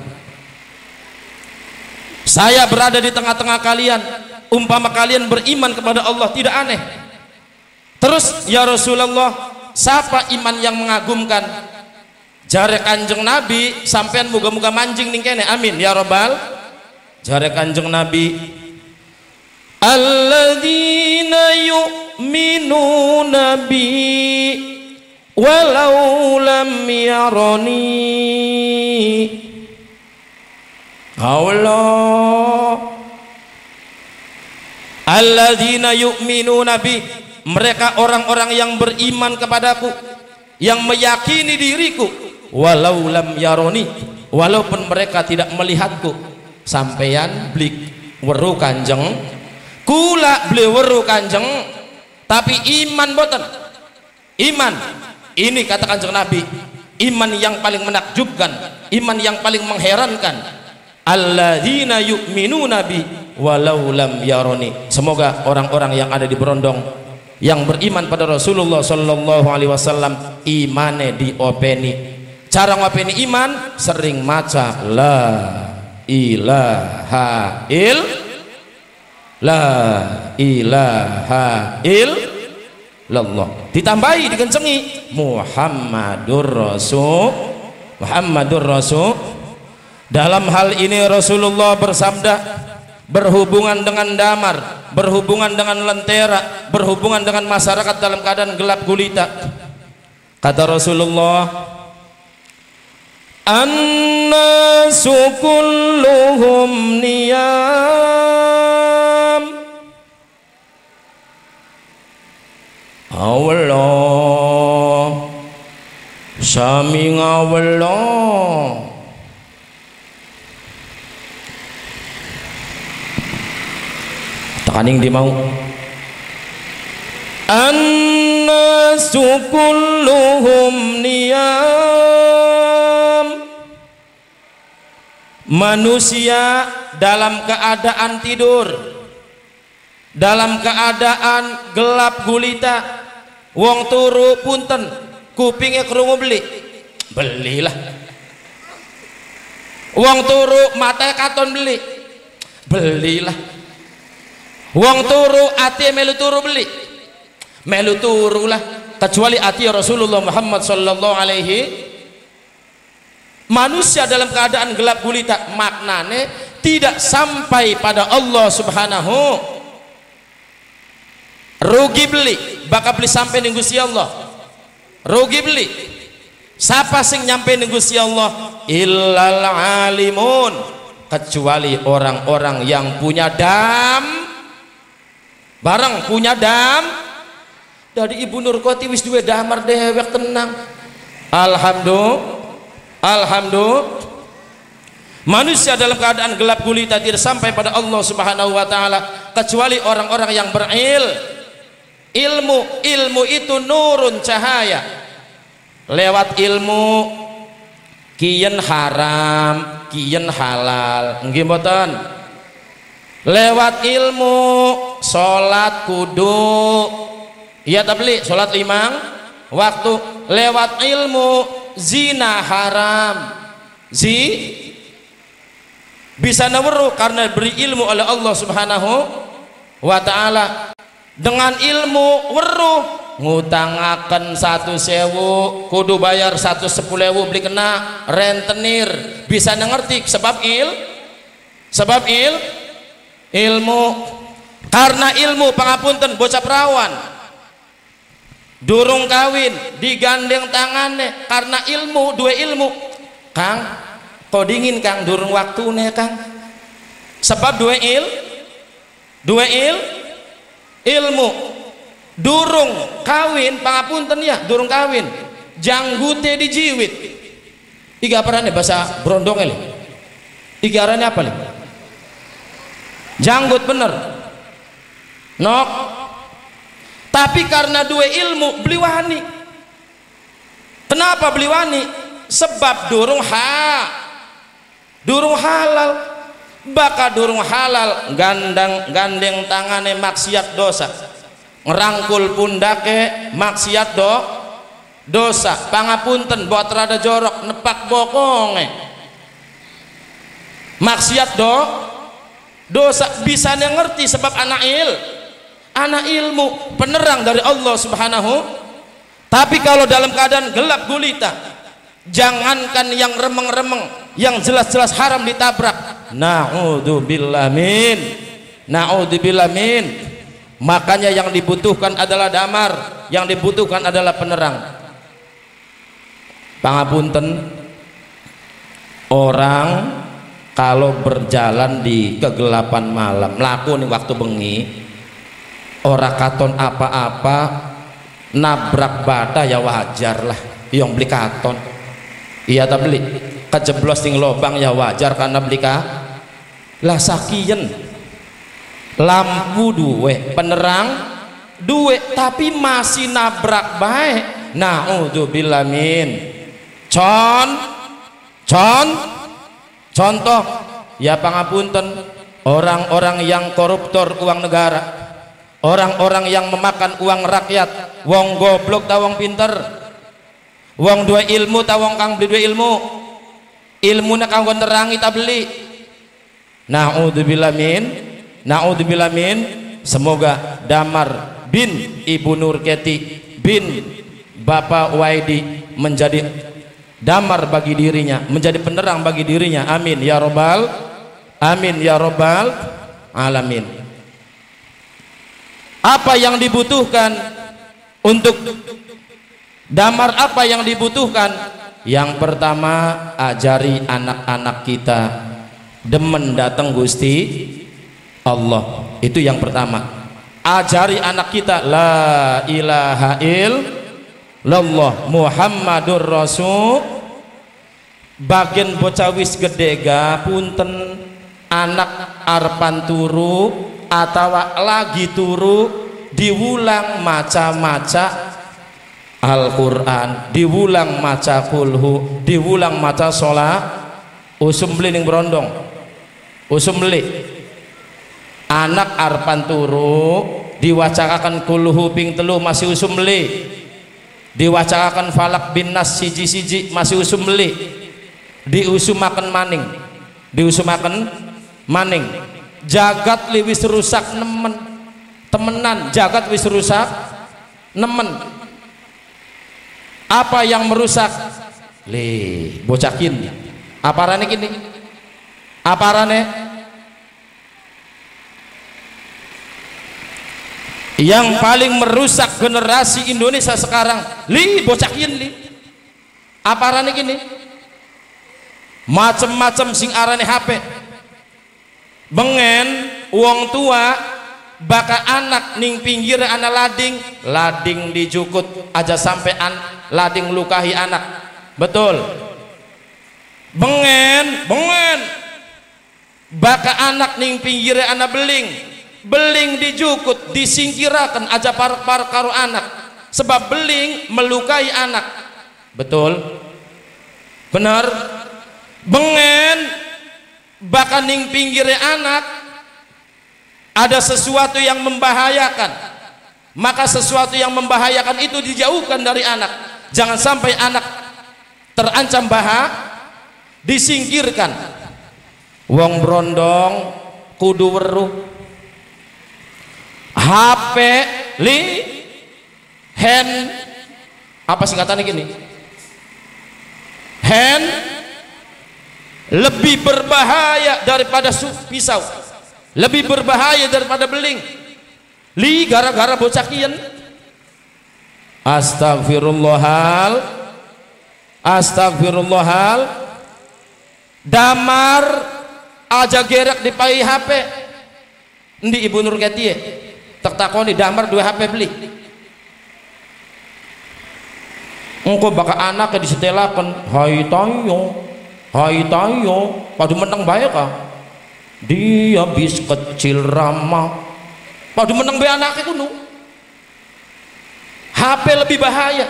Saya berada di tengah-tengah kalian, umpama kalian beriman kepada Allah tidak aneh. Terus ya Rasulullah, siapa iman yang mengagumkan? Jare Kanjeng Nabi, sampean muga-muga manjing ning kene, amin ya robbal. Jare Kanjeng Nabi, alladzina yu'minuna bi walau lam yarani. Allah, alladzina yu'minuna bi, mereka orang-orang yang beriman kepadaku, yang meyakini diriku, walau lam yaroni, walaupun mereka tidak melihatku. Sampeyan beli weru Kanjeng, kula beli weru Kanjeng, tapi iman boten. Iman ini kata Kanjeng Nabi, iman yang paling menakjubkan, iman yang paling mengherankan. Alladzina yu'minuna bi walau lam yaroni. Semoga orang-orang yang ada di Brondong yang beriman pada Rasulullah sallallahu alaihi wasallam imane diopeni. Cara ngopeni iman sering maca la ilaha il la ilaha illallah, ditambahi dikencengi Muhammadur Rasul Muhammadur Rasul. Dalam hal ini Rasulullah bersabda berhubungan dengan damar, berhubungan dengan lentera, berhubungan dengan masyarakat dalam keadaan gelap gulita. Kata Rasulullah, annasu kulluhum niyam. Allah sami ngawallah. Tekaning di mau annasu kulluhum niyam. Manusia dalam keadaan tidur, dalam keadaan gelap gulita. Wong turu punten kupingnya kerungu beli, belilah. Wong turu mata katon beli, belilah. Wong turu ati melu turu beli, melu turu lah. Kecuali ati Rasulullah Muhammad sallallahu alaihi. Manusia dalam keadaan gelap gulita maknane tidak sampai pada Allah subhanahu. Rugi beli, bakal beli sampai ning Gusti Allah. Rugi beli. Siapa sing nyampe ning Gusti Allah? Illal alimun, kecuali orang-orang yang punya dam. Bareng punya dam. Dari Ibu Nurkoti wis duwe damar dewek tenang. Alhamdulillah. Alhamdulillah. Manusia dalam keadaan gelap gulita tidak sampai pada Allah Subhanahu wa taala kecuali orang-orang yang berilmu. Ilmu, ilmu itu nurun cahaya. Lewat ilmu kiyen haram, kiyen halal. Nggih mboten? Lewat ilmu salat kudu iya tabli salat limang waktu. Lewat ilmu zina haram. Zi bisa naweru karena beri ilmu oleh Allah Subhanahu wa taala. Dengan ilmu weruh ngutangaken satu sewu kudu bayar satu sepuluh ewu beli kena rentenir. Bisa ngerti sebab il sebab il ilmu. Karena ilmu pangapunten bocah perawan durung kawin digandeng tangannya karena ilmu. Dua ilmu Kang kok dingin Kang durung waktune Kang sebab dua il dua il ilmu. Durung kawin pangapunten ya durung kawin janggute dijiwit iga parane bahasa brondong ele iga arane apa le janggut bener nok. Tapi karena dua ilmu beli wani. Kenapa beli wani? Sebab durung ha durung halal. Baka durung halal gandang gandeng tangane maksiat dosa, ngerangkul pundake maksiat do dosa. Pangapunten buat rada jorok nepak bokonge maksiat do dosa. Bisa ngerti sebab anak il anak ilmu penerang dari Allah Subhanahu. Tapi kalau dalam keadaan gelap gulita, jangankan yang remeng-remeng, yang jelas-jelas haram ditabrak. Na'udzubillah min na'udzubillah min. Makanya yang dibutuhkan adalah damar, yang dibutuhkan adalah penerang. Pangapunten, orang kalau berjalan di kegelapan malam laku nih waktu bengi ora katon apa-apa nabrak bata ya wajar lah yang beli katon. Iya tak beli kejeblos ning lobang ya wajar karena beli ka lah sakiyen lampu duwe penerang duwe tapi masih nabrak baik. Na'udzubillah min. Con con contoh ya pangapunten orang-orang yang koruptor uang negara, orang-orang yang memakan uang rakyat, wong goblok ta wong pinter, wong dua ilmu ta wong kang beli dua ilmu, ilmuna kanggo nerangi ta beli. Na'udzubillah min na'udzubillah min. Semoga Damar bin Ibu Nurketi bin Bapak Waidi menjadi damar bagi dirinya, menjadi penerang bagi dirinya. Amin ya robbal amin ya robbal alamin. Apa yang dibutuhkan untuk damar, apa yang dibutuhkan? Yang pertama, ajari anak-anak kita demen datang Gusti Allah. Itu yang pertama. Ajari anak kita la ilaha illallah Muhammadur Rasul. Bagian bocah wis gede ga punten anak arpan turu atau lagi turu diulang maca-maca Al-Quran, diulang maca kulhu, diulang maca sholat usum beli ning berondong, usum beli anak arpan turu diwacakan kulhu ping telu masih usum beli, diwacakan falak bin nas siji-siji masih usum beli, diusumaken maning, diusumaken maning. Jagat liwis rusak nemen temenan, jagat wis rusak nemen. Apa yang merusak? Le, bocakin. Aparane kini? Aparane? Yang paling merusak generasi Indonesia sekarang, li bocakin li. Aparane kini? Macem-macem sing arane H P. Bengen uang tua baka anak ning pinggir anak lading, lading dijukut aja sampai an lading lukahi anak. Betul. Bengen, bengen baka anak ning pinggir anak beling, beling dijukut disingkirakan aja par-par karo anak, sebab beling melukai anak. Betul. Benar. Bengen baka ning pinggir anak ada sesuatu yang membahayakan, maka sesuatu yang membahayakan itu dijauhkan dari anak. Jangan sampai anak terancam bahaya, disingkirkan. Wong brondong kudu weruh H P li hand apa singkatannya gini, hand lebih berbahaya daripada pisau, lebih berbahaya daripada beling. Li gara-gara bocah kian. Astagfirullahal, astagfirullahal. Damar aja gerak di pai H P. Ndi Ibu Nur Ketie tak takoni damar dua H P beli. Engko baka anaknya disetelaken, hai tayo, hai tayo, padu menang bae kah? Dia bis kecil ramah, padu menang bae anaknya kuno. H P lebih bahaya.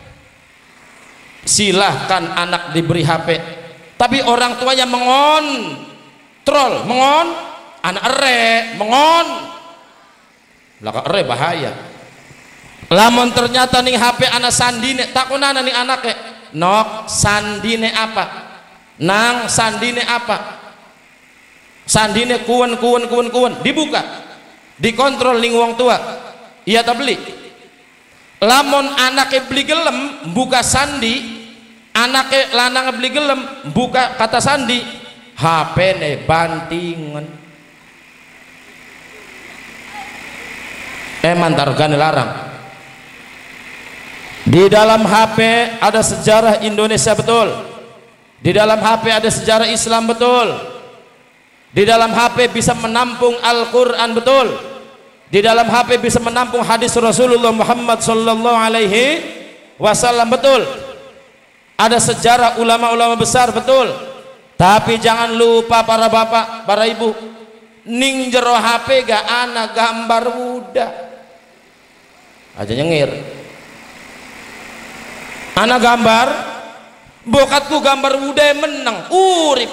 Silahkan anak diberi H P, tapi orang tuanya mengon, troll, mengon, anak ere, mengon, laka ere bahaya. Lamun ternyata nih H P anak sandine, takunana nih anaknya, nok sandine apa? Nang sandine apa? Sandine kuwen kuwen kuwen kuwen, dibuka, dikontrol ning wong tua, iya tak beli. Lamun anaknya beli gelem, buka sandi, anaknya lanang beli gelem, buka kata sandi, H P ne bantingan. Eh mantarkan larang. Di dalam H P ada sejarah Indonesia betul. Di dalam H P ada sejarah Islam betul. Di dalam H P bisa menampung Al-Quran betul. Di dalam H P bisa menampung hadis Rasulullah Muhammad sallallahu alaihi wasallam betul. Ada sejarah ulama-ulama besar betul. Tapi jangan lupa para bapak, para ibu, ning jero H P ga ana gambar budak aja nyengir. Ana gambar bokatku gambar budaya menang urip,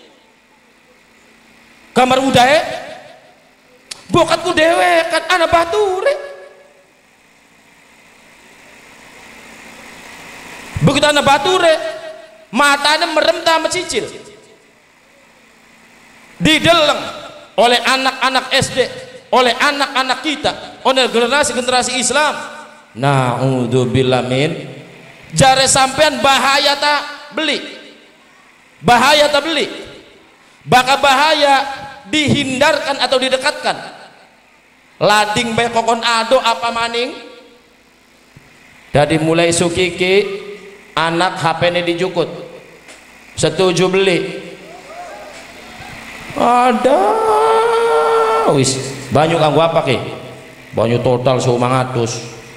gambar budaya bokatku dewe kan ana bature. Begitu ana bature matanya merem sama cicil, dideleng oleh anak-anak S D, oleh anak-anak kita, oleh generasi-generasi Islam. Na'udzubillah min. Jare sampean bahaya tak beli, bahaya tak beli, bakal bahaya dihindarkan atau didekatkan. lading bae kokon ado apa maning. Dari mulai sukiki anak H P ini dijukut, setuju beli, ada wis banyak kanggo apa ki, banyak total seumang atus.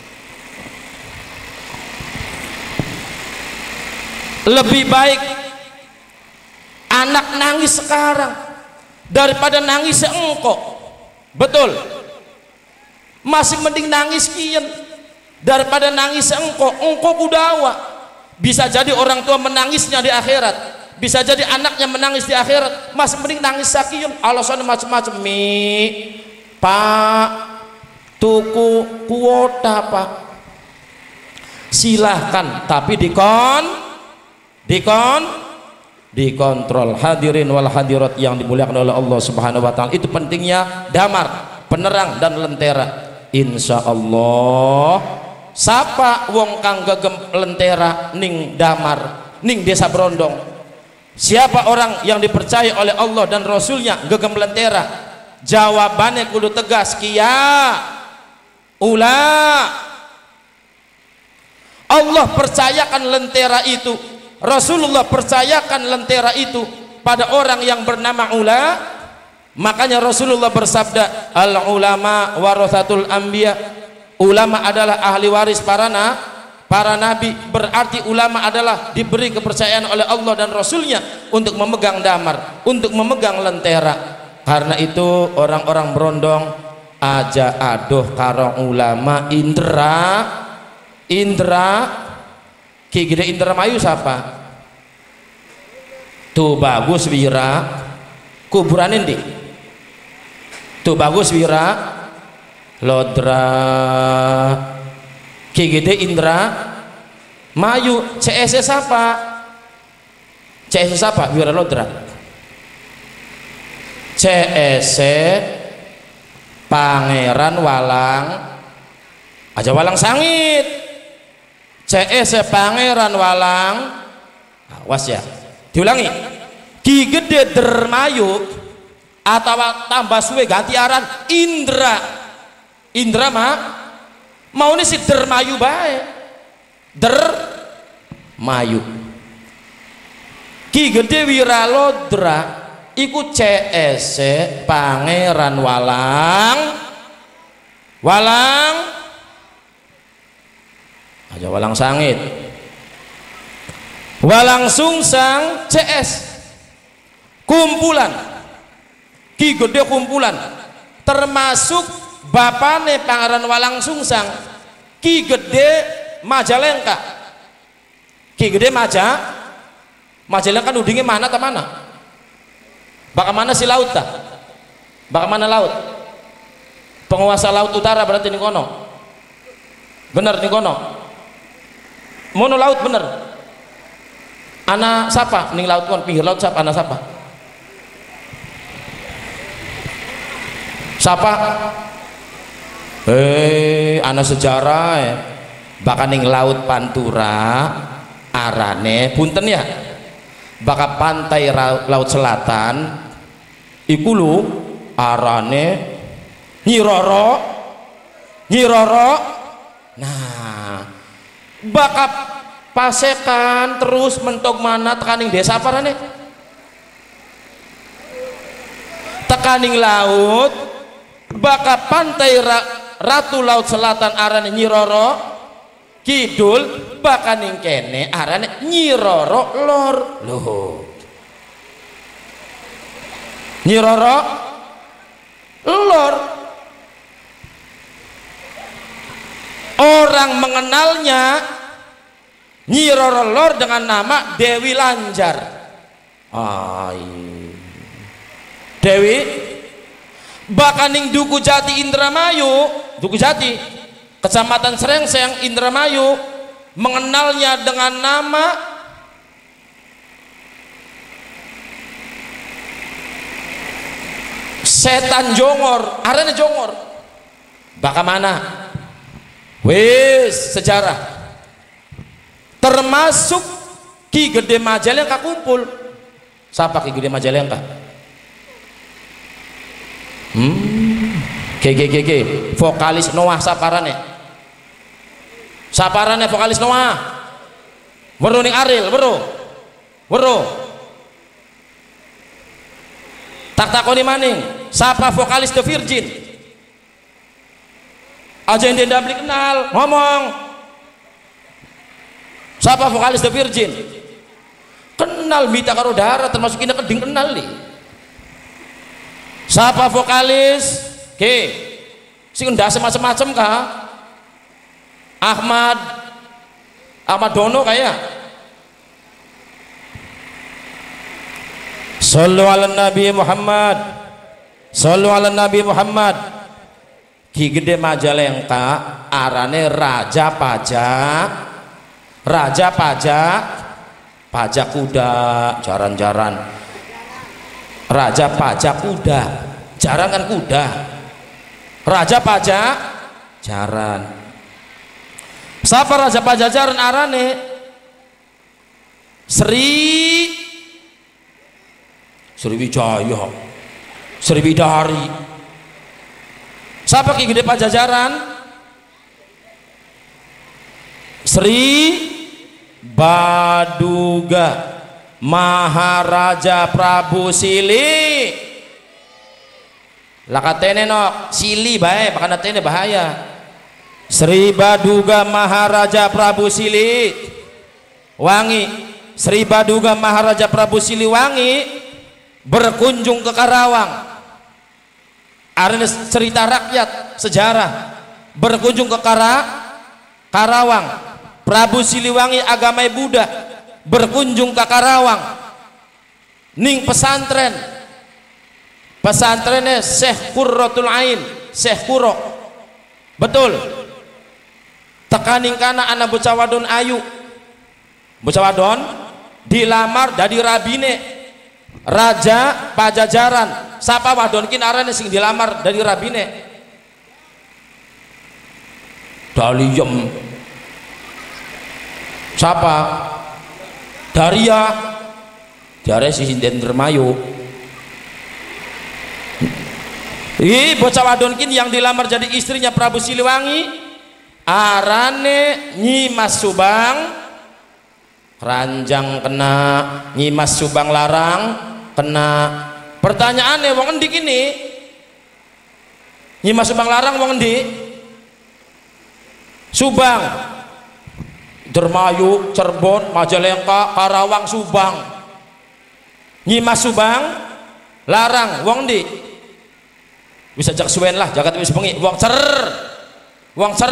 Lebih baik anak nangis sekarang daripada nangis seengkok, betul? Masih mending nangis kian daripada nangis engkau. Engkau kudawa, bisa jadi orang tua menangisnya di akhirat, bisa jadi anaknya menangis di akhirat. Masih mending nangis sakian, alasannya macam-macam. Mi pak tuku kuota pak, silahkan, tapi dikon dikon dikontrol. Hadirin wal hadirat yang dimuliakan oleh Allah Subhanahu wa taala, itu pentingnya damar, penerang dan lentera. Insya Allah sapa wong kang gegem lentera ning damar ning desa Brondong, siapa orang yang dipercaya oleh Allah dan Rasulnya gegem lentera, jawabannya kudu tegas, kia ula. Allah percayakan lentera itu, Rasulullah percayakan lentera itu pada orang yang bernama ula. Makanya Rasulullah bersabda, al ulama warathatul anbiya, ulama adalah ahli waris para na, para nabi. Berarti ulama adalah diberi kepercayaan oleh Allah dan Rasulnya untuk memegang damar, untuk memegang lentera. Karena itu orang-orang Brondong aja aduh karong ulama Indra Indra Ki Gede Indramayu siapa tuh bagus wira kuburan ini tuh bagus wira Lodra Ki Gede Indra Mayu. C S S apa? C S S apa? Wira Lodra. C S Pangeran Walang aja Walang Sangit. C S Pangeran Walang, awas ya, diulangi, Ki Gede Dermayu atau tambah suwe ganti aran Indra. Indra mah mau nih si Dermayu bae, Dermayu. Ki Gede Wiralodra iku C S Pangeran Walang Walang aja Walang Sangit, Walang Sungsang. C S kumpulan Ki Gede kumpulan, termasuk bapane Pangeran Walang Sungsang Ki Gede Majalengka. Ki Gede Maja Majalengka udingnya mana ta mana? Baka mana si laut ta? Baka mana laut? Penguasa laut utara berarti ning kono. Bener ning kono. Mono laut bener. Ana siapa ning laut kon pinggir laut siapa? Ana siapa? Siapa? Eh, ana sejarah eh. Baka ning laut Pantura arane punten ya. Baka pantai laut selatan iku lu arane Nyiroro Nyiroro. Nah, baka pasekan terus mentok mana tekaning desa parane tekaning laut, baka pantai ra, Ratu Laut Selatan arane Nyiroro Kidul, baka ning kene arane Nyiroro Lor. Loh, Nyiroro Lor. Orang mengenalnya Nyiroro Lor dengan nama Dewi Lanjar. Ay. Dewi bakaning Duku Jati Indramayu, Duku Jati Kecamatan Serengseng Indramayu mengenalnya dengan nama Setan Jongor. Arane Jongor. Baka mana? Wis sejarah. Termasuk Ki Gede Majalengka kumpul. Siapa Ki Gede Majalengka? Hmm. G G G G vokalis Noah saparane saparane vokalis Noah weruh ning Ariel weruh weruh tak takoni maning siapa vokalis The Virgin aja yang dia beli kenal ngomong siapa vokalis The Virgin kenal Mita karo Dara termasuk Ina Keding kenal nih siapa vokalis oke sing ndak semacam-macam kah Ahmad Ahmad Dono kayak Sallu ala Nabi Muhammad Sallu ala Nabi Muhammad Ki Gede Majalengka arane Raja Pajak Raja Pajak Pajak kuda jaran-jaran Raja Pajak kuda jaran kan kuda Raja Pajak jaran siapa Raja Pajajaran arane Sri Sriwijaya Sriwidari siapa Ki Gede Pajajaran Sri Baduga Maharaja Prabu Sili lakatene no Sili bae pakanatene bahaya Sri Baduga Maharaja Prabu Sili Wangi Sri Baduga Maharaja Prabu Sili Wangi berkunjung ke Karawang arena cerita rakyat sejarah berkunjung ke Kara Karawang Prabu Siliwangi agamai Buddha berkunjung ke Karawang ning pesantren pesantrennya Syekh Qurratul Ain Syekh Kuro betul tekaning kana anak bocah wadon ayu bocah wadon dilamar dari rabine Raja Pajajaran siapa wadon kin arane sing dilamar dari rabine Daliyem siapa Daria Daria si Sinden Dermayu ih bocah wadon kin yang dilamar jadi istrinya Prabu Siliwangi arane Nyimas Subang Ranjang kena Nyimas Subang larang kena pertanyaannya wong endi kini Nyimas Subang larang wong endi Subang Dermayu Cirebon Majalengka Karawang Subang Nyimas Subang larang wong endi bisa jak suwen lah jagat wis bengi wong cer wong cer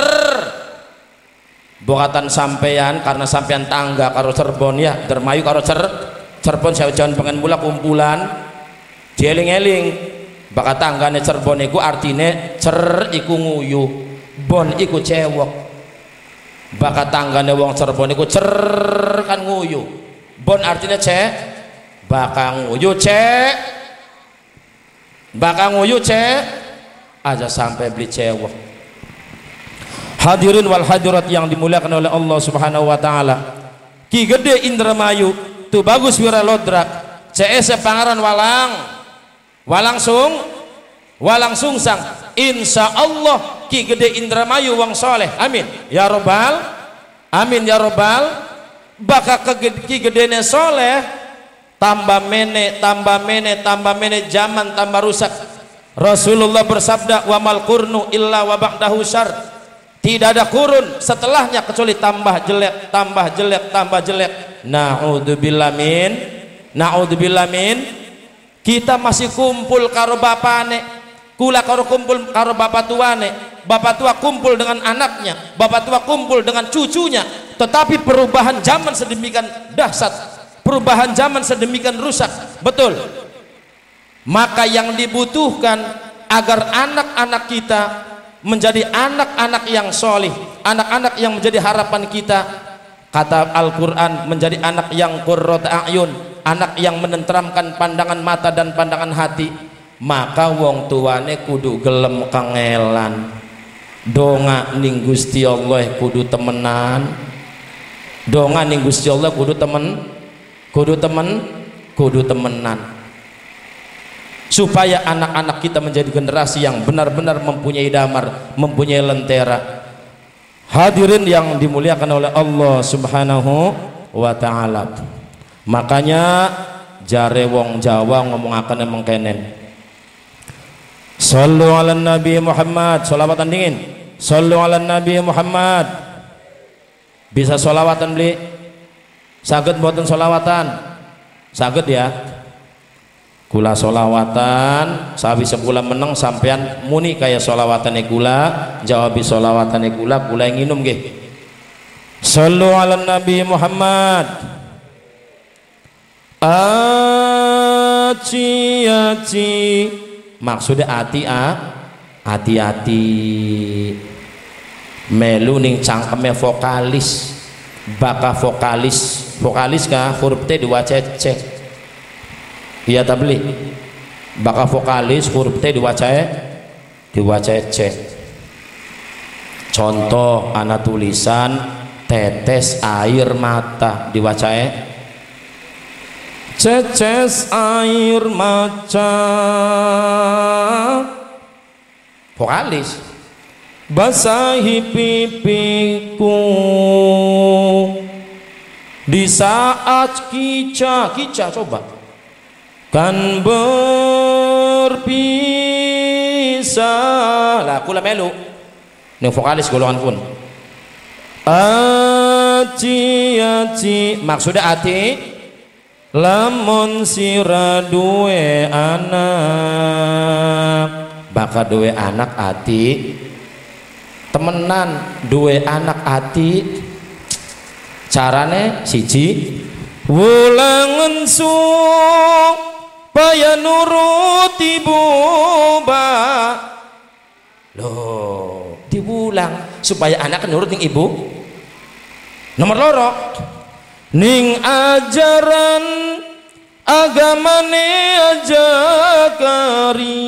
bokatan sampean karena sampean tangga karo Cirebon ya Dermayu karo cer Cirebon saya jangan pengen mula kumpulan dieling-eling bakat tanggane Cirebon iku artine cer iku nguyu bon iku cewek bakat tanggane wong Cirebon iku cer kan nguyu bon artinya cek bakang nguyu cek bakang nguyu cek aja sampai beli cewek hadirin wal hadirat yang dimuliakan oleh Allah Subhanahu wa taala Ki Gede Indramayu tu bagus wiralodrak C S Pangaran Walang Walangsung Walangsungsang insya Allah Ki Gede Indramayu wong soleh amin ya robbal amin ya robbal bakal Ki Gedene soleh tambah mene tambah mene tambah mene zaman tambah rusak Rasulullah bersabda wa mal qurnu illa wa ba'dahu syarr tidak ada kurun setelahnya kecuali tambah jelek tambah jelek tambah jelek na'udzubillah min na'udzubillah min kita masih kumpul karo bapane kula karo kumpul karo bapak tuane bapak tua kumpul dengan anaknya bapak tua kumpul dengan cucunya tetapi perubahan zaman sedemikian dahsyat perubahan zaman sedemikian rusak betul maka yang dibutuhkan agar anak-anak kita menjadi anak-anak yang solih anak-anak yang menjadi harapan kita kata Al-Quran menjadi anak yang qurrat a'yun anak yang menenteramkan pandangan mata dan pandangan hati maka wong tuane kudu gelem kangelan donga ning Gusti Allah kudu temenan donga ning Gusti Allah kudu temen kudu temen kudu temenan supaya anak-anak kita menjadi generasi yang benar-benar mempunyai damar, mempunyai lentera. Hadirin yang dimuliakan oleh Allah Subhanahu wa ta'ala. Makanya jare wong Jawa ngomongaken emang kenen, sallu ala Nabi Muhammad, sholawatan dingin, sallu ala Nabi Muhammad. Bisa sholawatan beli? Saged mboten sholawatan? Saged ya. Kula sholawatan sawi sekula meneng sampean muni kaya sholawatane kula, jawabi sholawatane kula, kula yang nginum nggih. Sallu ala Nabi Muhammad. Aci aci, maksudnya ati a hati-hati melu ning cangkeme vokalis, baka vokalis, vokalis kah huruf T diwaca cek. Iya tabli, baka vokalis huruf T diwaca diwaca cek. Contoh anak tulisan tetes air mata diwaca ceces air mata, vokalis. Basahi pipiku di saat kica, kica coba kan berpisah lah kula melu nih vokalis golongan pun aci aci, maksudnya ati lamun sira duwe anak, baka duwe anak ati temenan, duwe anak ati carane siji wulangen supaya nuruti buba. Loh, diulang supaya anak nurut ning ibu. Nomor loro, ning ajaran agamane aja kari,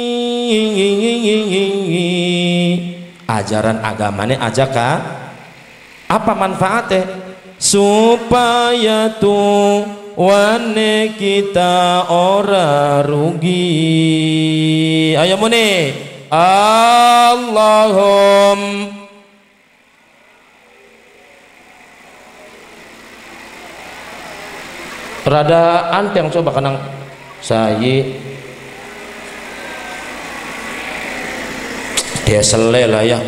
ajaran agamane aja ka apa manfaatnya? Supaya tuh wane kita ora rugi. Ayo muni Allahum rada anteng coba kanang sayi dia sele lah ya.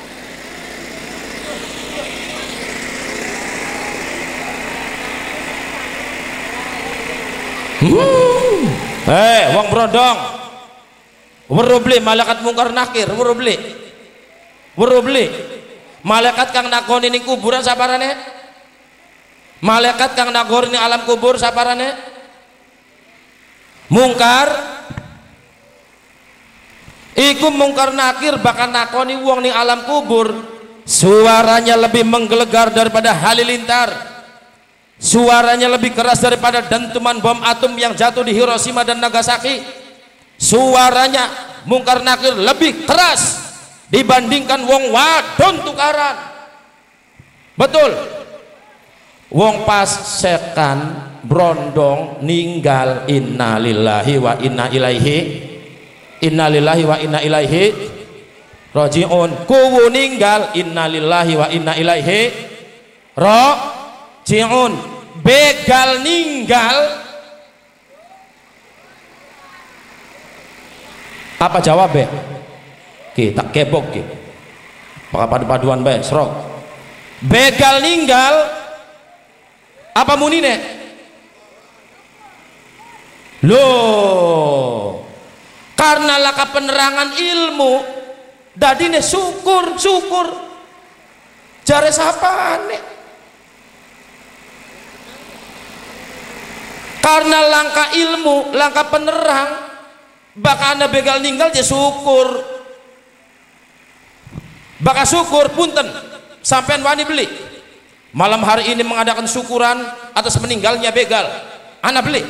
Hmm. Eh, wong brodong. Weruh beli malaikat mungkar nakir, weruh beli. Weruh beli. Malaikat kang nakoni ning kuburan saparane? Malaikat kang nakoni ning alam kubur saparane? Mungkar. Iku mungkar nakir bakal nakoni wong ning alam kubur. Suaranya lebih menggelegar daripada halilintar. Suaranya lebih keras daripada dentuman bom atom yang jatuh di Hiroshima dan Nagasaki. Suaranya mungkar nakir lebih keras dibandingkan wong wadon tukaran. Betul. Wong pas sekan brondong ninggal innalillahi wa inna ilaihi innalillahi wa inna ilaihi rajiun. Kuwu ninggal innalillahi wa inna ilaihi rajiun. Begal ninggal apa jawab be? Kita kebok ki. Pakai padu-paduan be, serok. Begal ninggal apa munine? Loh, karena laka penerangan ilmu dadine syukur syukur jare sapane. Karena langkah ilmu, langkah penerang, baka anda begal ninggal ya syukur. Baka syukur punten sampean wani beli. Malam hari ini mengadakan syukuran atas meninggalnya begal. Anda beli.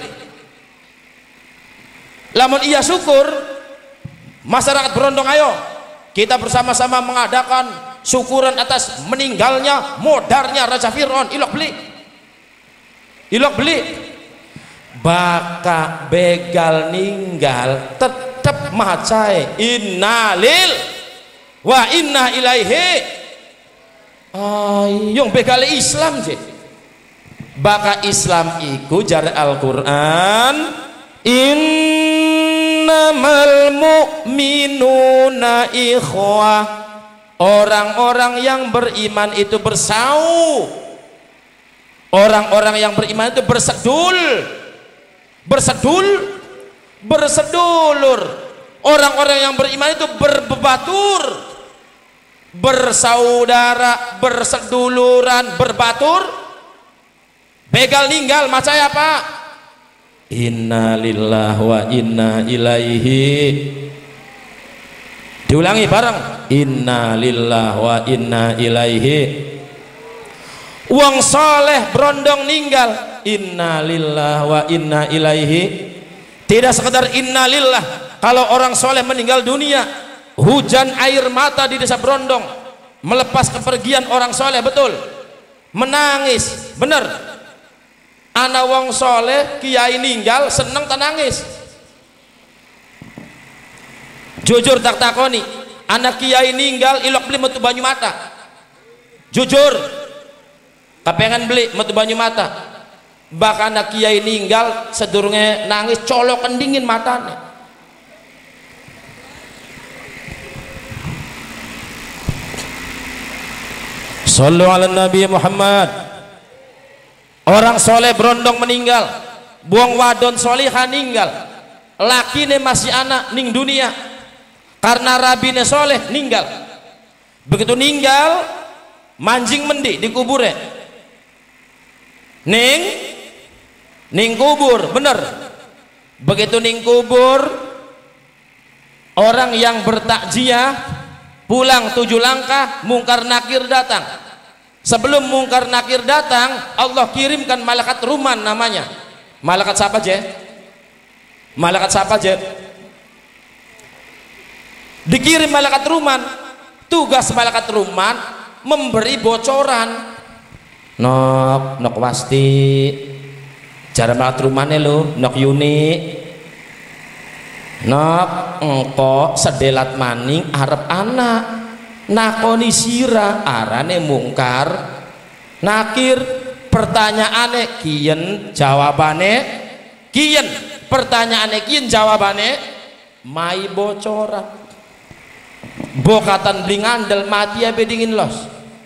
Lamun iya syukur, masyarakat Brondong ayo kita bersama-sama mengadakan syukuran atas meninggalnya modarnya Raja Fir'aun. Ilok beli. Ilok beli. baka begal ninggal tetep macae innalil wa inna ilaihi. Ayo begal Islam je. Baka Islam iku jar Al-Qur'an innamal mu'minuna ikhwah, orang-orang yang beriman itu bersau, orang-orang yang beriman itu bersedul, bersedul, bersedulur, orang-orang yang beriman itu berbebatur, bersaudara, berseduluran, berbatur. Begal ninggal macam apa? Inna lillahi wa inna ilaihi. Diulangi bareng. Inna lillahi wa inna ilaihi. Wong soleh brondong ninggal. Inna lillahi wa inna ilaihi. Tidak sekedar inna lillah. Kalau orang soleh meninggal dunia, hujan air mata di desa Brondong melepas kepergian orang soleh, betul. Menangis, bener. Ana wong soleh kiai ninggal seneng tenangis. Jujur tak takoni, anak kiai ninggal ilok beli metu banyu mata. Jujur, kepengen beli metu banyu mata. Bahkan anak kiai ninggal sedurunge nangis colok kendingin matanya. Sallu ala Nabi Muhammad. Orang soleh Brondong meninggal, buang wadon solihah ninggal, lakine masih anak ning dunia karena rabine soleh ninggal. Begitu ninggal manjing mendi di kuburnya ning ning kubur, bener. Begitu ning kubur, orang yang bertakziah pulang tujuh langkah, mungkar nakir datang. Sebelum mungkar nakir datang, Allah kirimkan malaikat ruman namanya. Malaikat siapa je? Malaikat siapa je? Dikirim malaikat ruman. Tugas malaikat ruman memberi bocoran. Nok, nok wasti. Cara malaikat rumane lo, nok yuni. Nok engko sedelat maning arep anak. Nakoni sira arane mungkar nakir, pertanyaane kiyen jawabane kiyen, pertanyaane kiyen jawabane mai bocoran. Bokatan beli ngandel mati abe dingin los.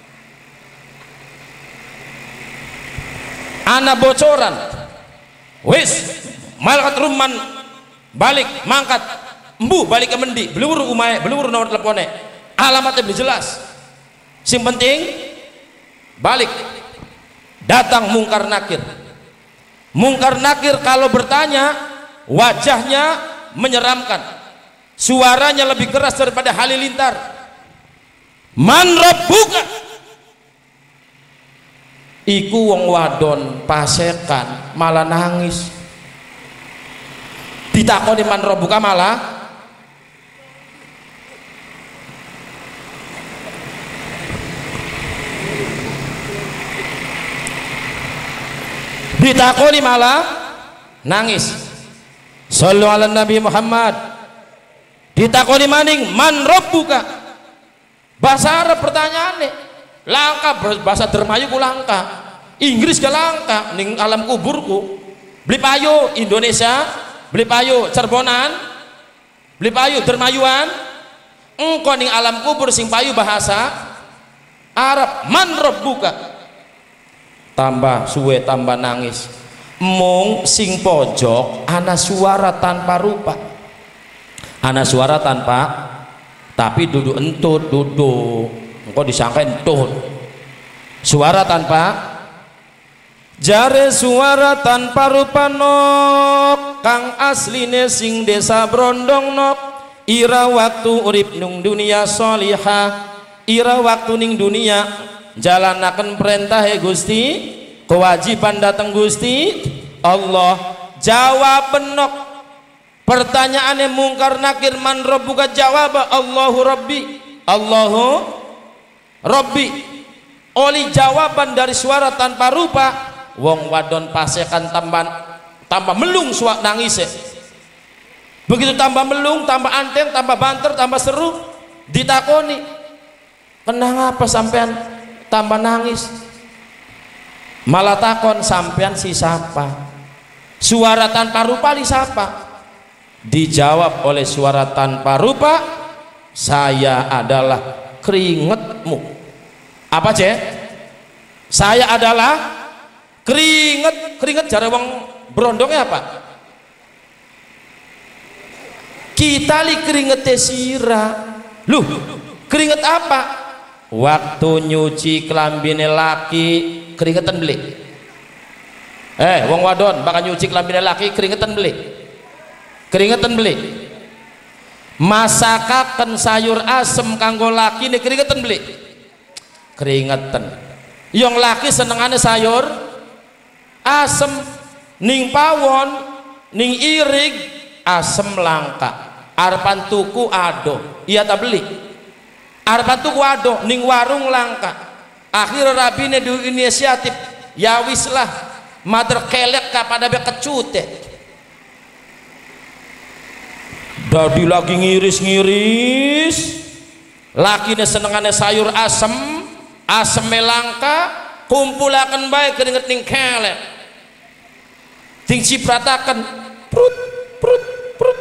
Ana bocoran wis malaikat ruman balik mangkat embu balik ke mendi belur umae belur nomor telepone alamatnya lebih jelas. Sing penting balik datang mungkar nakir. Mungkar nakir kalau bertanya wajahnya menyeramkan, suaranya lebih keras daripada halilintar. Man rabbuka, iku wong wadon pasekan malah nangis. Ditakoni man rabbuka malah ditakoni malah nangis. Sallu ala Nabi Muhammad. Ditakoni maning man rabbuka, bahasa Arab pertanyaannya langka, bahasa Dermayu ku langka, Inggris ke langka ning alam kuburku. Beli payo Indonesia, beli payo Cerbonan, beli payo Dermayuan. Engko ning alam kubur sing payu bahasa Arab. Man rabbuka, tambah suwe tambah nangis. Mung sing pojok ana suara tanpa rupa, ana suara tanpa tapi duduk entut duduk engkau disangka entut suara tanpa jare suara tanpa rupa nok kang asline sing desa Brondong nok ira waktu urip nung dunia solihah, ira waktu ning dunia jalanaken perintah Gusti, kewajiban datang Gusti Allah. Jawab benok pertanyaannya mungkar nakir man rabbuka, jawab Allahu Rabbi, Allahu Rabbi. Oli jawaban dari suara tanpa rupa, wong wadon pasekan tamban tambah melung suak nangis ya. Begitu tambah melung, tambah anteng, tambah banter, tambah seru, ditakoni, kenapa sampean tambah nangis? Malah takon, sampean si siapa? Suara tanpa rupa li siapa? Dijawab oleh suara tanpa rupa, saya adalah keringetmu. Apa cek? Saya adalah keringet. Keringet jare wong brondongnya apa? Kita li keringet sira. Loh, keringet apa? Waktu nyuci kelambine laki keringetan beli. Eh, wong wadon bakal nyuci kelambine laki keringetan beli. Keringetan beli. Masakaken sayur asem kanggo laki ini keringetan beli. Keringetan. Yang laki senengane sayur asem, ning pawon, ning irig asem langka. Arepan tuku ado, iya tak beli. Arepan tuku ado, ning warung langka. Akhirnya rabine di inisiatif, ya wis lah, mater kelek kapada be kecute. Dadi lagi ngiris-ngiris, lakine senengane sayur asem, aseme langka, kumpulaken bae keringet ning kelek. Ting ciprataken, prut prut prut.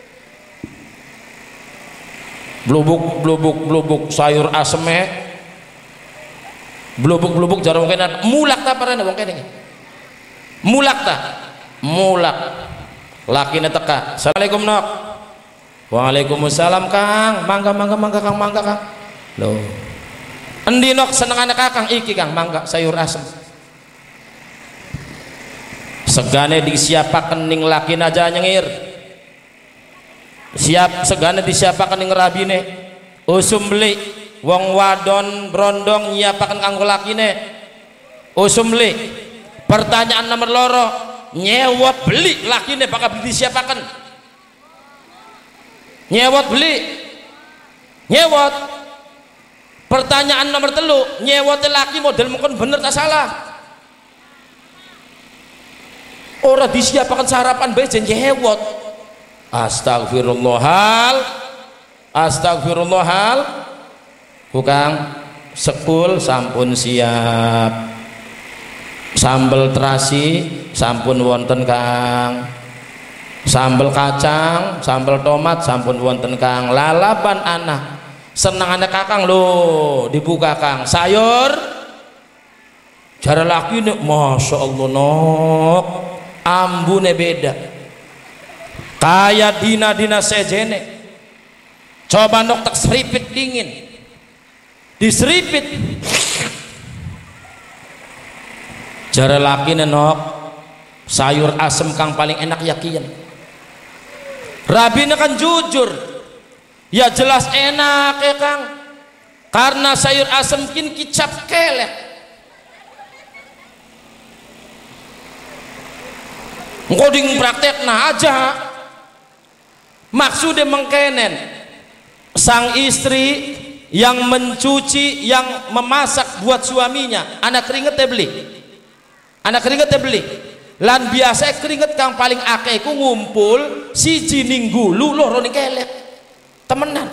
Blubuk blubuk blubuk sayur aseme, blubuk blubuk jarang kena mulak ta parane wong kene. Mulak ta? Mulak. Lakine teka. Assalamualaikum nok. Waalaikumsalam Kang. Mangga mangga mangga Kang mangga Kang. Loh. Endi nok senengane Kakang iki Kang mangga sayur asem. Segane disiapaken ning lakine aja nyengir. Siap segane disiapaken ning rabine. Usum beli wong wadon brondong nyiapaken kanggo lakine. Usum beli. Pertanyaan nomor loro, nyewa beli lakine bakal disiapaken. Nyewot beli. Nyewot. Pertanyaan nomor telu, nyewot laki model mungkin bener tak salah. Ora disiapaken sarapan bae jen nyewot. Astagfirullahal, astagfirullahal. Kukang sekul sampun siap. Sambel terasi sampun wonten Kang. Sambel kacang, sambel tomat sampun wonten Kang. Lalapan anak senengane Kakang lho dibuka Kang. Sayur jare laki nek masyaallah nok ambune beda. Kayak dina-dina sejene. Coba nok tak seripit dingin. Diseripit. Jare laki nok sayur asem Kang paling enak yakin. Rabine kan jujur. Ya jelas enak ya Kang. Karena sayur asem kin kicap kelek. Engko ding praktekna aja. Maksudnya mengkenen sang istri yang mencuci, yang memasak buat suaminya, anak keringet beli, anak keringet beli. Lan biasa keringet Kang paling akeh ku ngumpul siji ning gulu loro ning kelek. Temenan.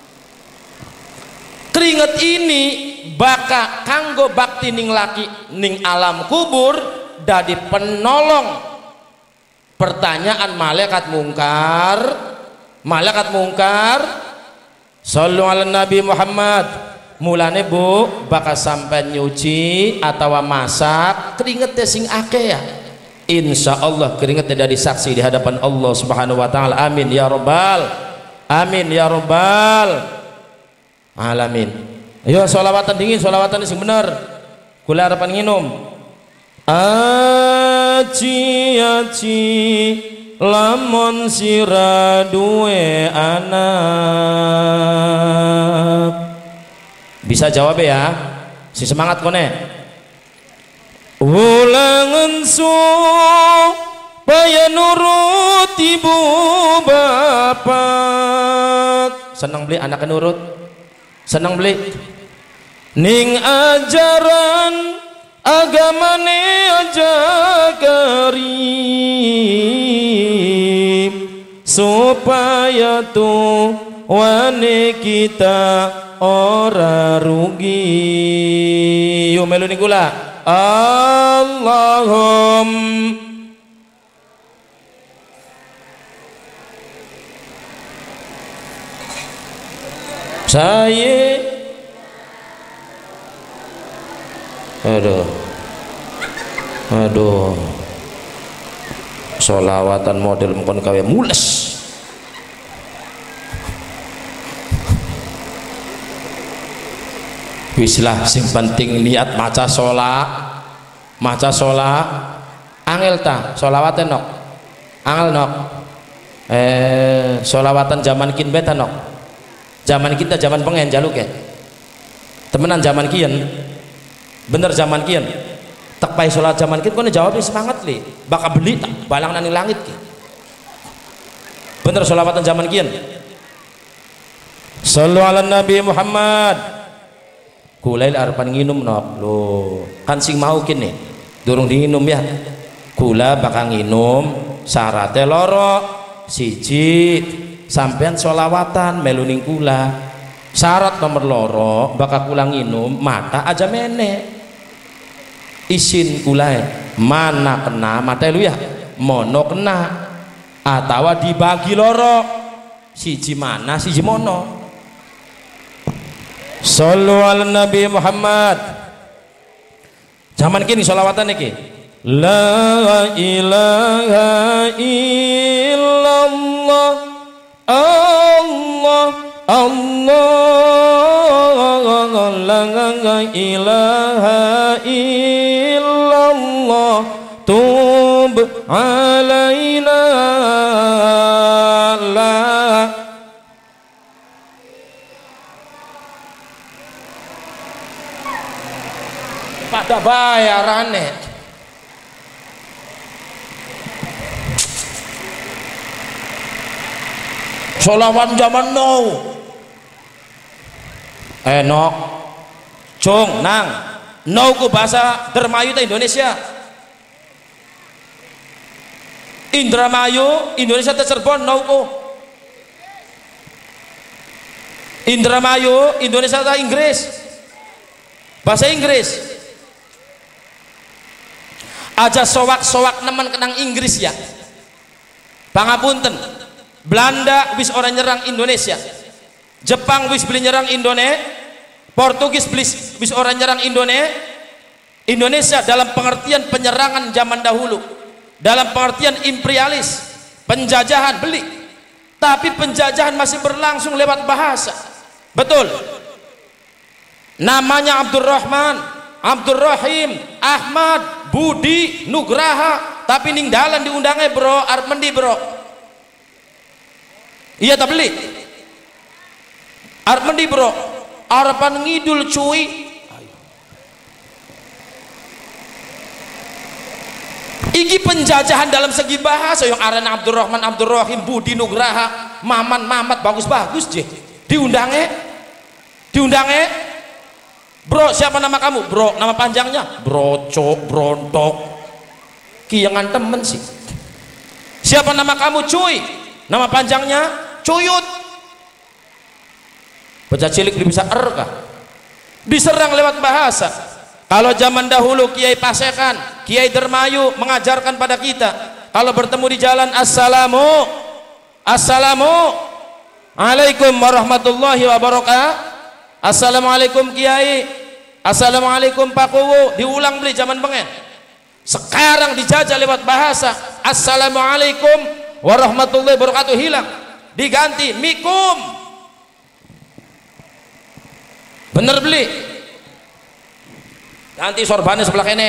Keringet ini baka kanggo bakti ning laki ning alam kubur dadi penolong pertanyaan malaikat mungkar. Malaikat mungkar sallu ala Nabi Muhammad. Mulane Bu bakal sampai nyuci atau masak keringetnya sing akeh ya. Insya Allah keringetnya dari saksi di hadapan Allah Subhanahu wa taala. Amin ya rabbal amin ya rabbal alamin. Ayo sholawatan dingin, sholawatan sing bener. Kula harapan nginum. Aci aci lamun sira duwe anak. Bisa jawab ya, si semangat kone. Ulangan supaya nurut ibu bapak. Senang beli anaknya nurut, senang beli. Ning ajaran agamane aja karim supaya tuh wane kita ora rugi. Yuk melu niku lah. Allahum saya aduh aduh solawatan model mengkon kawe mules. Wislah sing penting niat maca sholat maca sholat angel ta sholawatan nok angel nok eh sholawatan zaman kin beta nok zaman kita zaman pengen jaluk ya temenan zaman kian bener zaman kian tak pai sholat zaman kian kau jawabnya semangat li bakal beli tak balang nani langit ki bener sholawatan zaman kian. Sallu ala Nabi Muhammad. Kulai arpan nginum nok lo kan sing mau kini durung diinum ya kula bakal nginum syaratnya loro siji sampean sholawatan meluning kula syarat nomor loro bakal kula nginum mata aja mene isin kula mana kena mata lu ya mono kena atau dibagi loro siji mana siji mono. Sallu ala Nabi Muhammad. Zaman kini sholawatan iki la ilaha illallah Allah Allah la ilaha illallah tub alaina la pada bayarannya sholawat zaman now enok cung nang now ku bahasa Dermayu ta Indonesia Indramayu Indonesia ta Cirebon now ku Indramayu Indonesia ta Inggris bahasa Inggris aja sowak-sowak nemen kenang Inggris ya pangapunten Belanda wis orang nyerang Indonesia Jepang wis beli nyerang Indonesia Portugis wis, wis orang nyerang Indonesia Indonesia dalam pengertian penyerangan zaman dahulu dalam pengertian imperialis penjajahan beli tapi penjajahan masih berlangsung lewat bahasa betul namanya Abdurrahman Abdurrahim Ahmad Budi Nugraha tapi ning dalan diundangnya bro arep mendi bro iya tak beli arep mendi bro arepan ngidul cuy iki penjajahan dalam segi bahasa yang arena Abdurrahman Abdurrahim Budi Nugraha Maman Mamat bagus-bagus je diundangnya diundangnya bro siapa nama kamu bro nama panjangnya brocok brontok kiangan temen sih siapa nama kamu cuy nama panjangnya cuyut bocah cilik bisa er kah diserang lewat bahasa. Kalau zaman dahulu Kiai Pasekan Kiai Dermayu mengajarkan pada kita kalau bertemu di jalan assalamu assalamu alaikum warahmatullahi wabarakatuh. Assalamualaikum Kiai, assalamualaikum Pak Kuwu, diulang beli zaman pengen. Sekarang dijajah lewat bahasa assalamualaikum warahmatullahi wabarakatuh hilang, diganti mikum. Bener beli, ganti sorbannya sebelah kene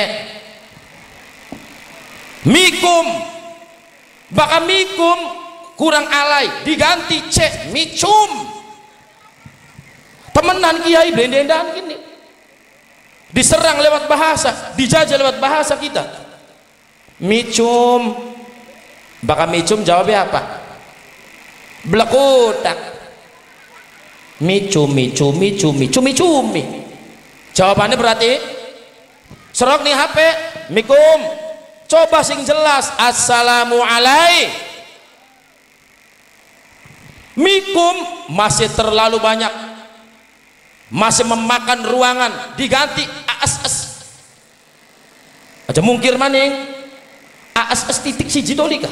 mikum, bakal mikum kurang alay, diganti cek micum. Temenan Kiai blendendan gini diserang lewat bahasa, dijajah lewat bahasa kita. Micum, bakal micum jawabnya apa? Blekutak. Micum, micum, micum, micum, micum. Jawabannya berarti serok nih H P mikum, coba sing jelas assalamu alaikum. Mikum masih terlalu banyak, masih memakan ruangan, diganti as as aja mungkir maning as as titik siji dolika.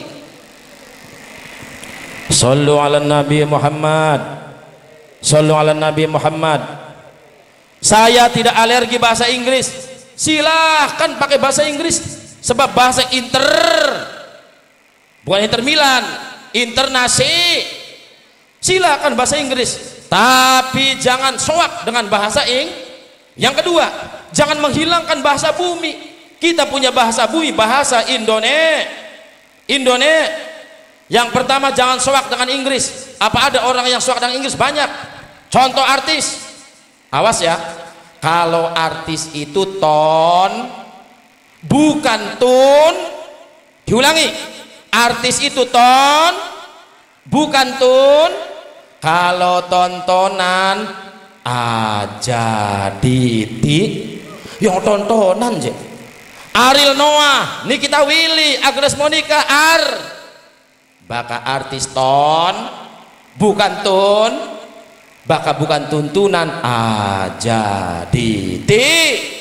Sallu ala Nabi Muhammad, sallu ala Nabi Muhammad. Saya tidak alergi bahasa Inggris, silahkan pakai bahasa Inggris, sebab bahasa Inter bukan Inter Milan, internasi, silahkan bahasa Inggris, tapi jangan soak dengan bahasa Ing. Yang kedua, jangan menghilangkan bahasa bumi. Kita punya bahasa bumi, bahasa Indonesia. Indonesia. Yang pertama, jangan soak dengan Inggris. Apa ada orang yang soak dengan Inggris? Banyak. Contoh artis, awas ya, kalau artis itu ton bukan tun. Diulangi, artis itu ton bukan tun. Kalau tontonan aja diti yang tontonan je. Ariel Noah, Nikita Willy, Agnes Monica, Ar baka artis ton bukan tun, baka bukan tuntunan aja diti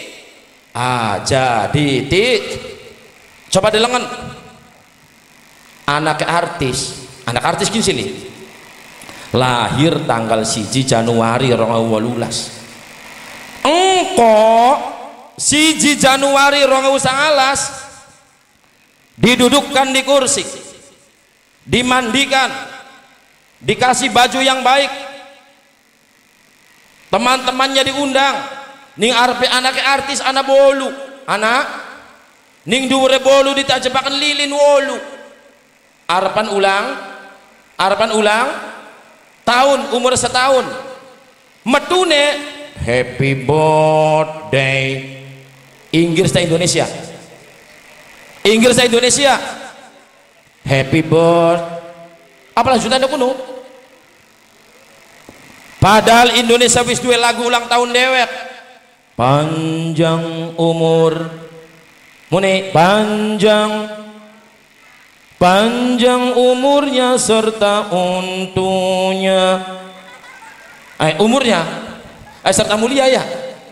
aja diti. Coba dilengen anak artis, anak artis gini sini lahir tanggal siji Januari rong ewu wolulas. Engko siji Januari rong ewu sangalas didudukkan di kursi, dimandikan, dikasih baju yang baik, teman-temannya diundang ning arepe anake artis anak bolu, anak ning dhuwure bolu ditajepaken lilin wolu, arepan ulang arepan ulang tahun, umur setahun, metune happy birthday. Inggris ta Indonesia, Inggris ta Indonesia, happy birthday. Apa lanjutannya kuno? Padahal Indonesia wis duwe lagu ulang tahun dewek. Panjang umur muni, panjang panjang umurnya serta untunya, eh umurnya eh serta mulia ya.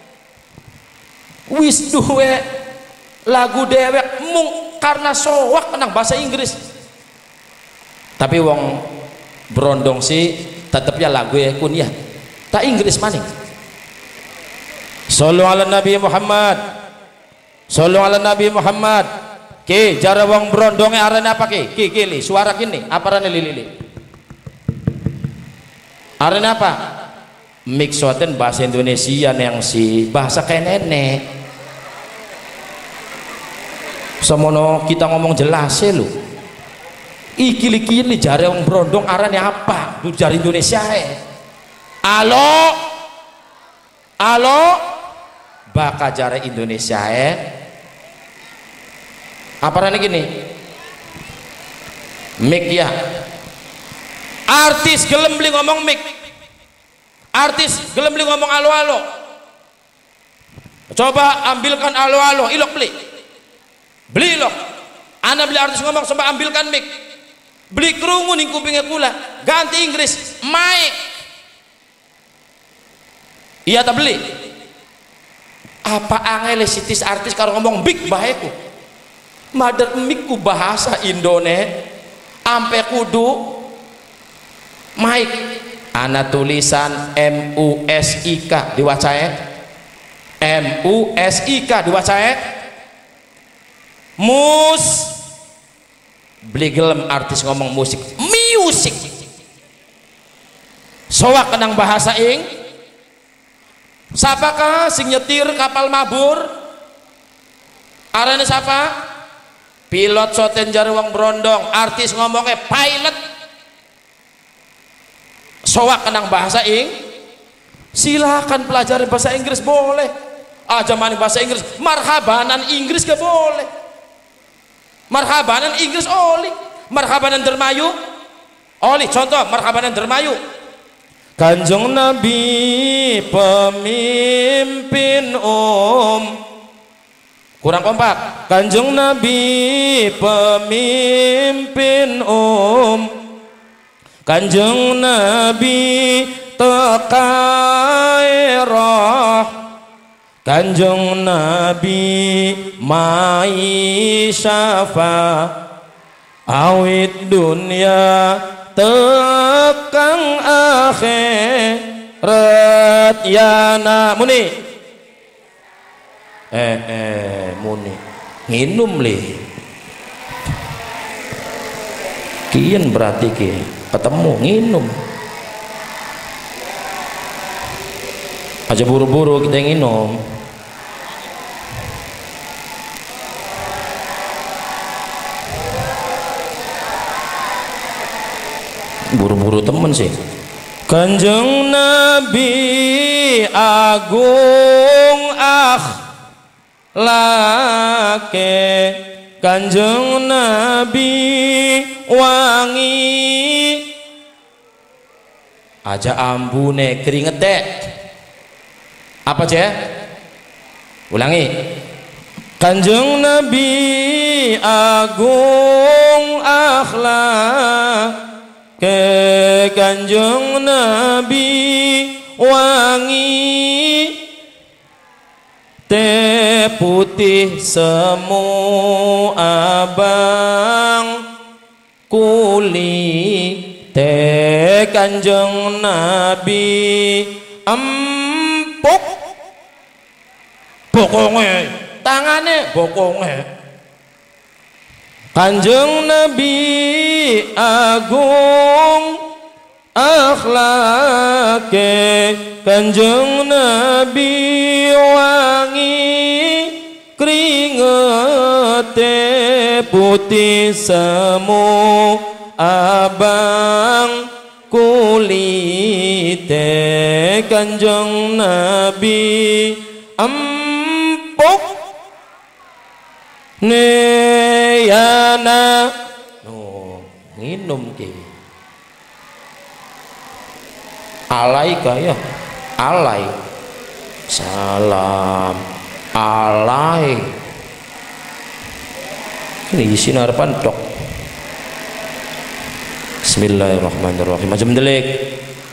Wis duwe lagu dewek mung karena soak nang bahasa Inggris. Tapi wong berondong sih tetep ya lagu ya kunyah tak Inggris maning. Sallu ala Nabi Muhammad, sallu ala Nabi Muhammad. Ki jara wong berondonge arane apa ki? Ki ki li suara kini apa arane li li. Arane apa? Mixoten bahasa Indonesia yang si bahasa kayak nenek. Semono kita ngomong jelas ya lu. Iki-iki jare wong brondong arane apa? Du jari Indonesia e. Alo. Alo. Baka jare Indonesia e. Apa arane gini? Mik ya. Artis gelem beli ngomong mik. Artis gelem beli ngomong alo-alo. Coba ambilkan alo-alo, ilok beli. Beli ilok. Ana beli artis ngomong coba ambilkan mik. Beli kerungu ning kupingnya kula, ganti Inggris mic. Iya tak beli. Apa angel sitis artis karo ngomong big baheku. Madat mikku bahasa Indone ampe kudu mic. Ana tulisan M U S I K diwacae. M U S I K diwacae. Mus beli gelem artis ngomong musik musik soak kenang bahasa ing. Siapakah sing nyetir kapal mabur? Arane siapa? Pilot soten jare wong brondong, artis ngomongnya pilot soak kenang bahasa ing. Silahkan pelajari bahasa Inggris boleh aja maning bahasa Inggris, marhabanan Inggris gak boleh. Marhabanan Inggris oli, marhabanan Dermayu oli. Contoh marhabanan Dermayu, Kanjeng Nabi pemimpin um kurang kompak. Kanjeng Nabi pemimpin um, Kanjeng Nabi tekairah, Kanjeng Nabi mai syafa awit dunia tekang akhirat yana muni eh eh muni nginum li kian berarti ki ketemu nginum aja buru-buru kita nginum buru-buru temen sih. Kanjeng Nabi agung akhlake, Kanjeng Nabi wangi aja ambune keringete apa ceh ulangi. Kanjeng Nabi agung akhlak ke, Kanjeng Nabi wangi teh putih semu abang kulit teh, Kanjeng Nabi empuk bokonge tangane bokonge. Kanjeng Nabi agung akhlake, Kanjeng Nabi wangi keringete putih semu abang kulite, Kanjeng Nabi empuk neyana no nginum ki alai kaya alai salam alai ini isi harapan dok. Bismillahirrahmanirrahim. Macam delik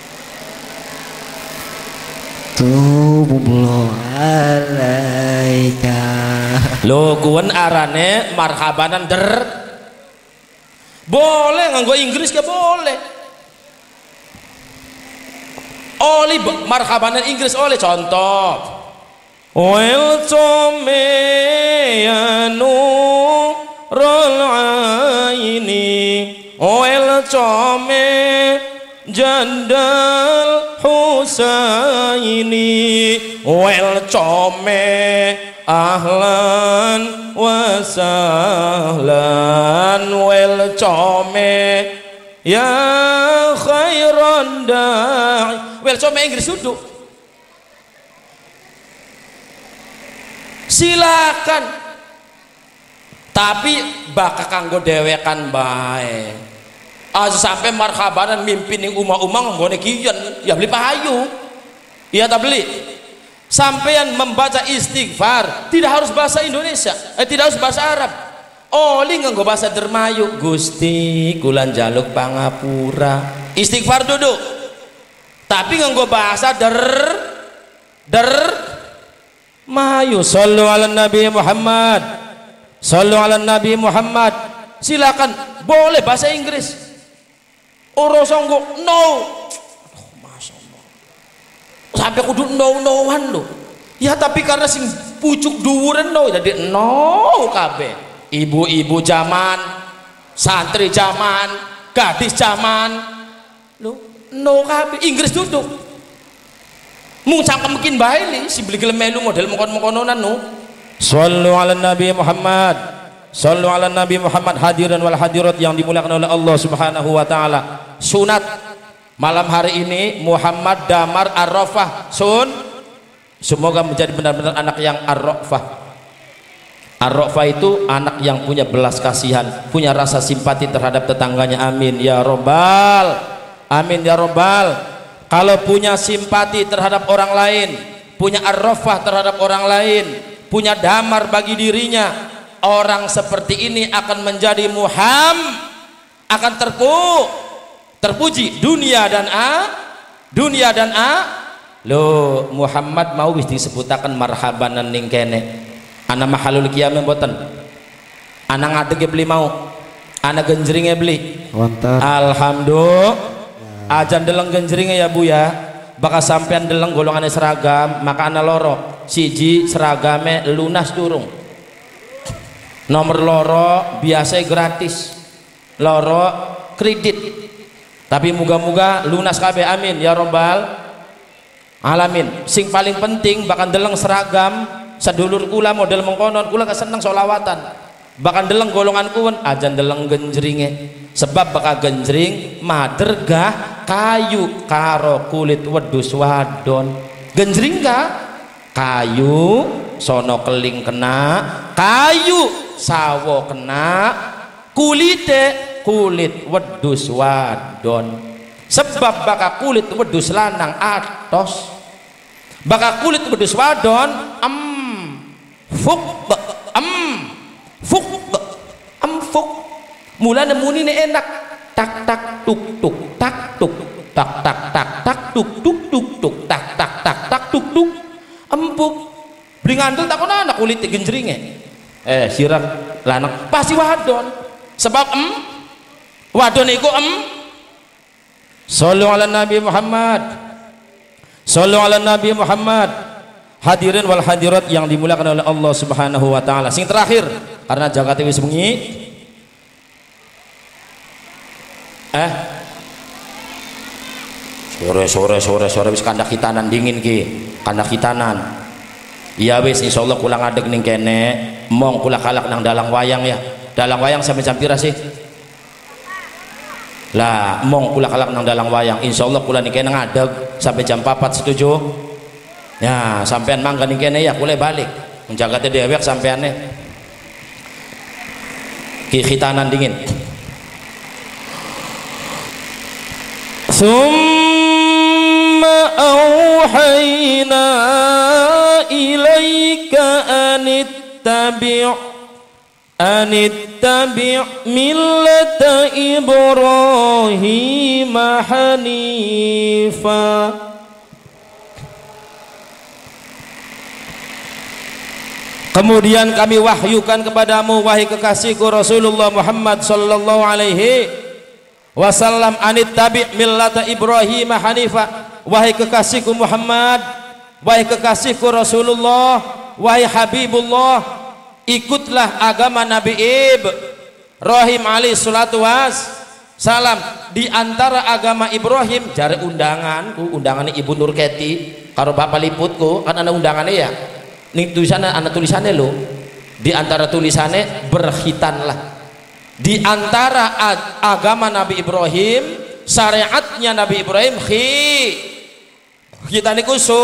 Tubuh alaika lo kuan arane marhabanan der boleh nganggo Inggris ke boleh oli marhabanan Inggris oleh contoh welcome yanu rol aini welcome jandal Husaini welcome ahlan wa sahlan welcome ya khairan da'i welcome Inggris duduk silakan tapi bakal kanggo dewekan bae aja sampai marhabanan mimpin yang umah-umah nggone kian ya beli pahayu iya tak beli sampean membaca istighfar tidak harus bahasa Indonesia eh, tidak harus bahasa Arab oli nganggo bahasa Dermayu Gusti kulan jaluk pangapura istighfar duduk tapi nganggo bahasa der der mayu sallu ala Nabi Muhammad sallu ala Nabi Muhammad silakan boleh bahasa Inggris orang sanggup no oh, Masya Allah sampai kudu no noan lo ya tapi karena sing pucuk dhuwuren no jadi no kabeh ibu-ibu zaman santri zaman gadis zaman lo no kabeh Inggris duduk mung cangkem mungkin bae li si beli melu model mokon-mokononan no sallu ala Nabi Muhammad sallu ala Nabi Muhammad hadirin wal hadirat yang dimuliakan oleh Allah Subhanahu wa taala. Sunat malam hari ini Muhammad Damar Ar-Rafah sun semoga menjadi benar-benar anak yang Ar-Rafah. Ar-Rafah itu anak yang punya belas kasihan, punya rasa simpati terhadap tetangganya. Amin ya robbal, amin ya robbal. Kalau punya simpati terhadap orang lain, punya Ar-Rafah terhadap orang lain, punya damar bagi dirinya. Orang seperti ini akan menjadi muham, akan terpu terpuji dunia dan a dunia dan a lo Muhammad mau wis disebutaken marhabanan ning kene ana mahalul qiyamah mboten ana ngadege beli mau ana genjringe beli Wonten. alhamdulillah ajan deleng genjringe ya Bu ya bakal sampean deleng golongane seragam maka ana loro siji seragame lunas durung nomor loro biasa gratis loro kredit tapi muga-muga lunas kabeh amin ya robbal alamin. Sing paling penting bahkan deleng seragam sedulur kula model mengkonon kula keseneng solawatan bahkan deleng golongan kuwen ajan deleng genjringe sebab bakal genjring madergah kayu karo kulit wedhus wadon genjring ka kayu sono keling kena kayu sawo kena kulite kulit wedhus wadon sebab baka kulit wedhus lanang atos baka kulit wedhus wadon em fuk em fuk em fuk mulane munine enak tak tak tuk tuk tak tuk tak tak tak tak tuk tuk tuk tuk tak tak tak tak tuk tuk empuk beli ngandel takon anak kulit genjringe eh sirah lanang pasti wadon sebab em wadon iku em sallu ala Nabi Muhammad sallu ala Nabi Muhammad. Hadirin wal hadirat yang dimuliakan oleh Allah Subhanahu wa taala. Sing terakhir karena jagat wis bengi eh sore sore sore sore wis kandak hitanan dingin ki kandak hitanan iya wis insyaallah kula ngadeg ning kene mong kula kalak nang dalang wayang ya dalang wayang sampai jam pira sih lah mong kula kalak nang dalang wayang insyaallah kula niki ngadeg sampai jam papat setuju ya sampean mangga ning kene ya kula balik menjagate dewek sampeane ki khitanan dingin summa auhayna ilaika anittabi' anittabi' millata Ibrahim hanifa. Kemudian kami wahyukan kepadamu wahai kekasihku Rasulullah Muhammad sallallahu alaihi wasallam anittabi' millata Ibrahim hanifa. Wahai kekasihku Muhammad, wahai kekasihku Rasulullah, wahai Habibullah, ikutlah agama Nabi Ibrahim alaihi salatu wassalam. Di antara agama Ibrahim jare undanganku undangannya Ibu Nurketi karo Bapak Liputku kan ada undangannya ya nih tulisannya anak tulisannya lo di antara tulisannya berkhitanlah di antara ag agama Nabi Ibrahim syariatnya Nabi Ibrahim khi khitan iku su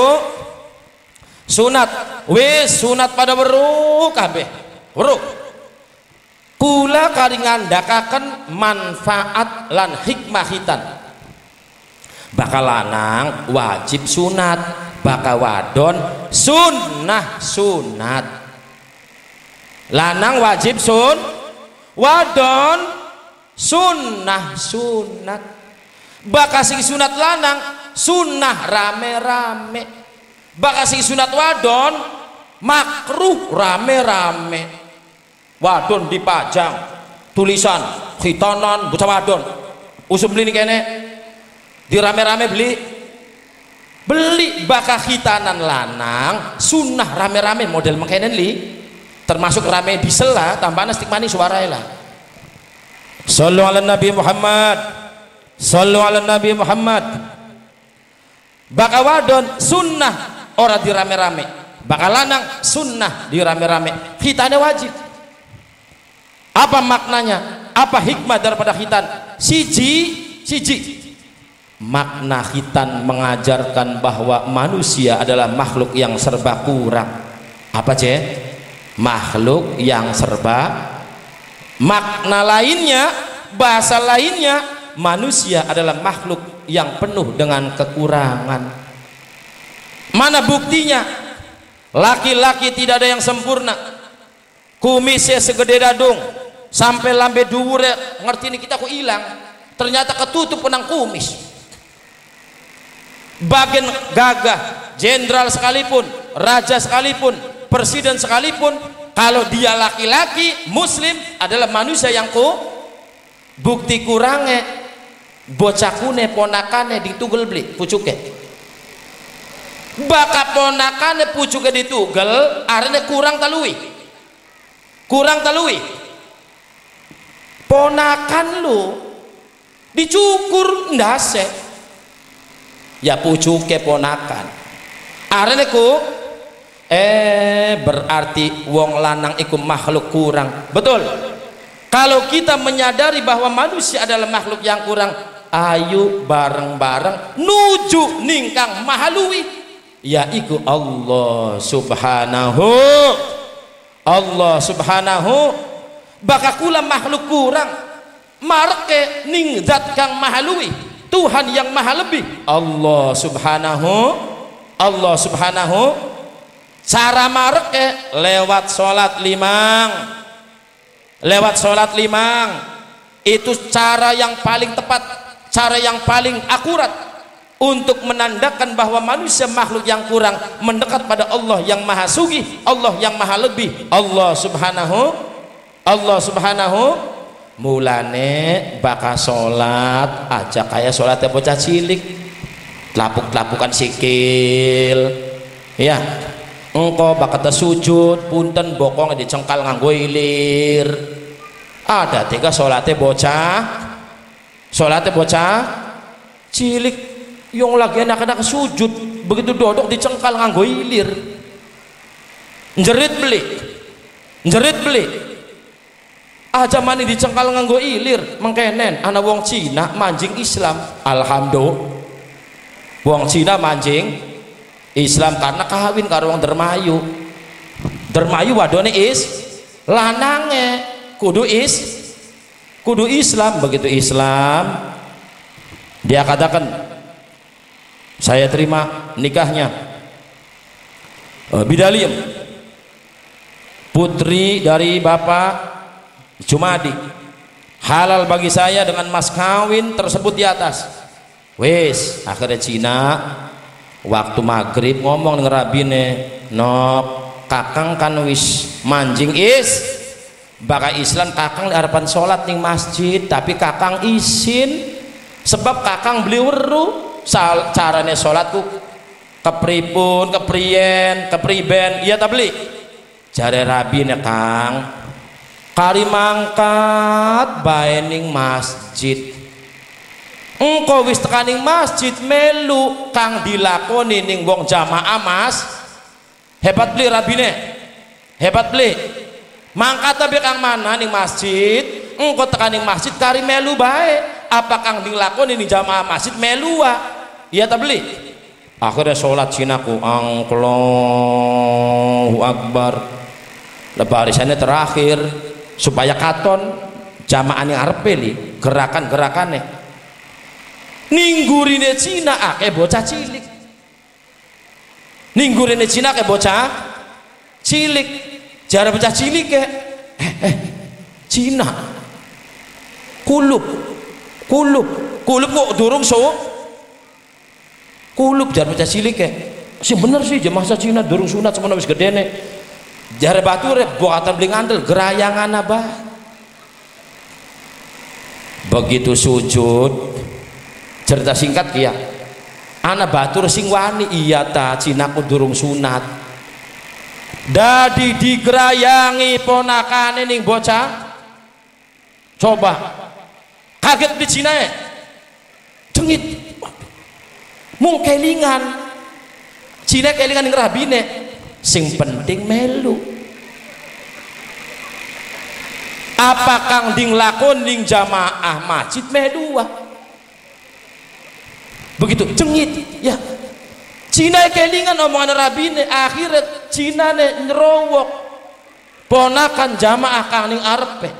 sunat wis sunat pada weruh kabeh weruh kula karingan dakaken manfaat lan hikmah khitan bakal lanang wajib sunat bakal wadon sunnah sunat lanang wajib sun wadon sunnah sunat bakal sing sunat lanang sunnah rame-rame bakal sing sunat wadon makruh rame-rame wadon dipajang tulisan khitanan bocah wadon usum beli nih kene di rame-rame beli beli bakal khitanan lanang sunnah rame-rame model mengkenen li termasuk rame di sela tambahana stigmani suara lah sallu ala Nabi Muhammad sallu ala Nabi Muhammad bakal wadon sunnah ora di rame-rame bakal lanang sunnah di rame-rame khitannya wajib. Apa maknanya? Apa hikmah daripada khitan? Siji siji makna khitan mengajarkan bahwa manusia adalah makhluk yang serba kurang. Apa cek? Makhluk yang serba. Makna lainnya, bahasa lainnya, manusia adalah makhluk yang penuh dengan kekurangan. Mana buktinya? Laki-laki tidak ada yang sempurna. Kumisnya segede dadung sampai lambe dhuwure, ngerti ini kita kok hilang, ternyata ketutup penang kumis. Bagian gagah, jenderal sekalipun, raja sekalipun, presiden sekalipun, kalau dia laki-laki muslim adalah manusia yang ku bukti kurangnya bocah kune ponakane ditugel beli pucuke, baka ponakane pucuke ditugel arene kurang talui, kurang talui. Ponakan lu dicukur ndase ya pucuke ponakan arene ku eh berarti wong lanang iku makhluk kurang. Betul. Kalau kita menyadari bahwa manusia adalah makhluk yang kurang, ayo bareng-bareng nuju ningkang mahalui yaiku Allah subhanahu Allah subhanahu baka kula makhluk kurang marke ning zat kang mahalui Tuhan yang maha lebih Allah subhanahu Allah subhanahu. Cara marke lewat sholat limang, lewat sholat limang itu cara yang paling tepat, cara yang paling akurat untuk menandakan bahwa manusia makhluk yang kurang mendekat pada Allah yang maha sugih, Allah yang maha lebih, Allah subhanahu Allah subhanahu. Mulane baka sholat aja kayak sholatnya bocah cilik, lapuk-lapukan sikil ya. Engkau bakal sujud punten bokong dicengkal nganggo ilir. Ada tiga sholatnya bocah, sholatnya bocah cilik yang lagi anak-anak sujud begitu dodok dicengkal nganggo ilir, njerit beli, njerit beli. Aja mani dicengkal nganggo ilir mengkenen anak wong Cina manjing Islam. Alhamdulillah wong Cina manjing Islam karena kawin karo wong dermayu. Dermayu wadone is lanange kudu is kudu Islam. Begitu Islam dia katakan saya terima nikahnya Bidaliem putri dari Bapak Jumadi, halal bagi saya dengan mas kawin tersebut di atas. Wes akhirnya Cina waktu maghrib ngomong dengan rabine, no kakang kan wis manjing is baka Islam kakang di harapan sholat ning masjid tapi kakang isin sebab kakang beli weru carane sholatku kepripun keprien kepriben iya tak beli jare rabine kang kari mangkat bae ning masjid. Engkau wis tekaning masjid melu kang dilakoni ning wong jamaah mas hebat beli rabine hebat beli mangkat tapi kang mana ning masjid engkau tekaning masjid kari melu bae apa kang dilakoni ning jamaah masjid melua iya tak beli. Akhirnya sholat Cinaku Allahu Akbar lebarisannya terakhir supaya katon jamaah yang arepe li gerakan-gerakannya ninggurine Cina akeh bocah cilik, ninggurine Cina akeh bocah cilik, jare bocah cilik ke eh, eh Cina kulub kulub kulub kok durung so kulub jare bocah cilik ke sih bener sih masa Cina durung sunat semono wis gedene jare bature buatan beli ngandel gerayangan abah. Begitu sujud cerita singkat kia anak batur sing wani iya ta Cinaku durung sunat dadi digerayangi ponakane ning bocah coba kaget di Cina ya cengit mung kelingan Cina kelingan ning rabine sing penting melu apa kang ding lakon ning jamaah masjid medua begitu cengit ya Cina kelingan omongan rabine akhirnya Cina ne nyerowok ponakan jamaah kang ning arepe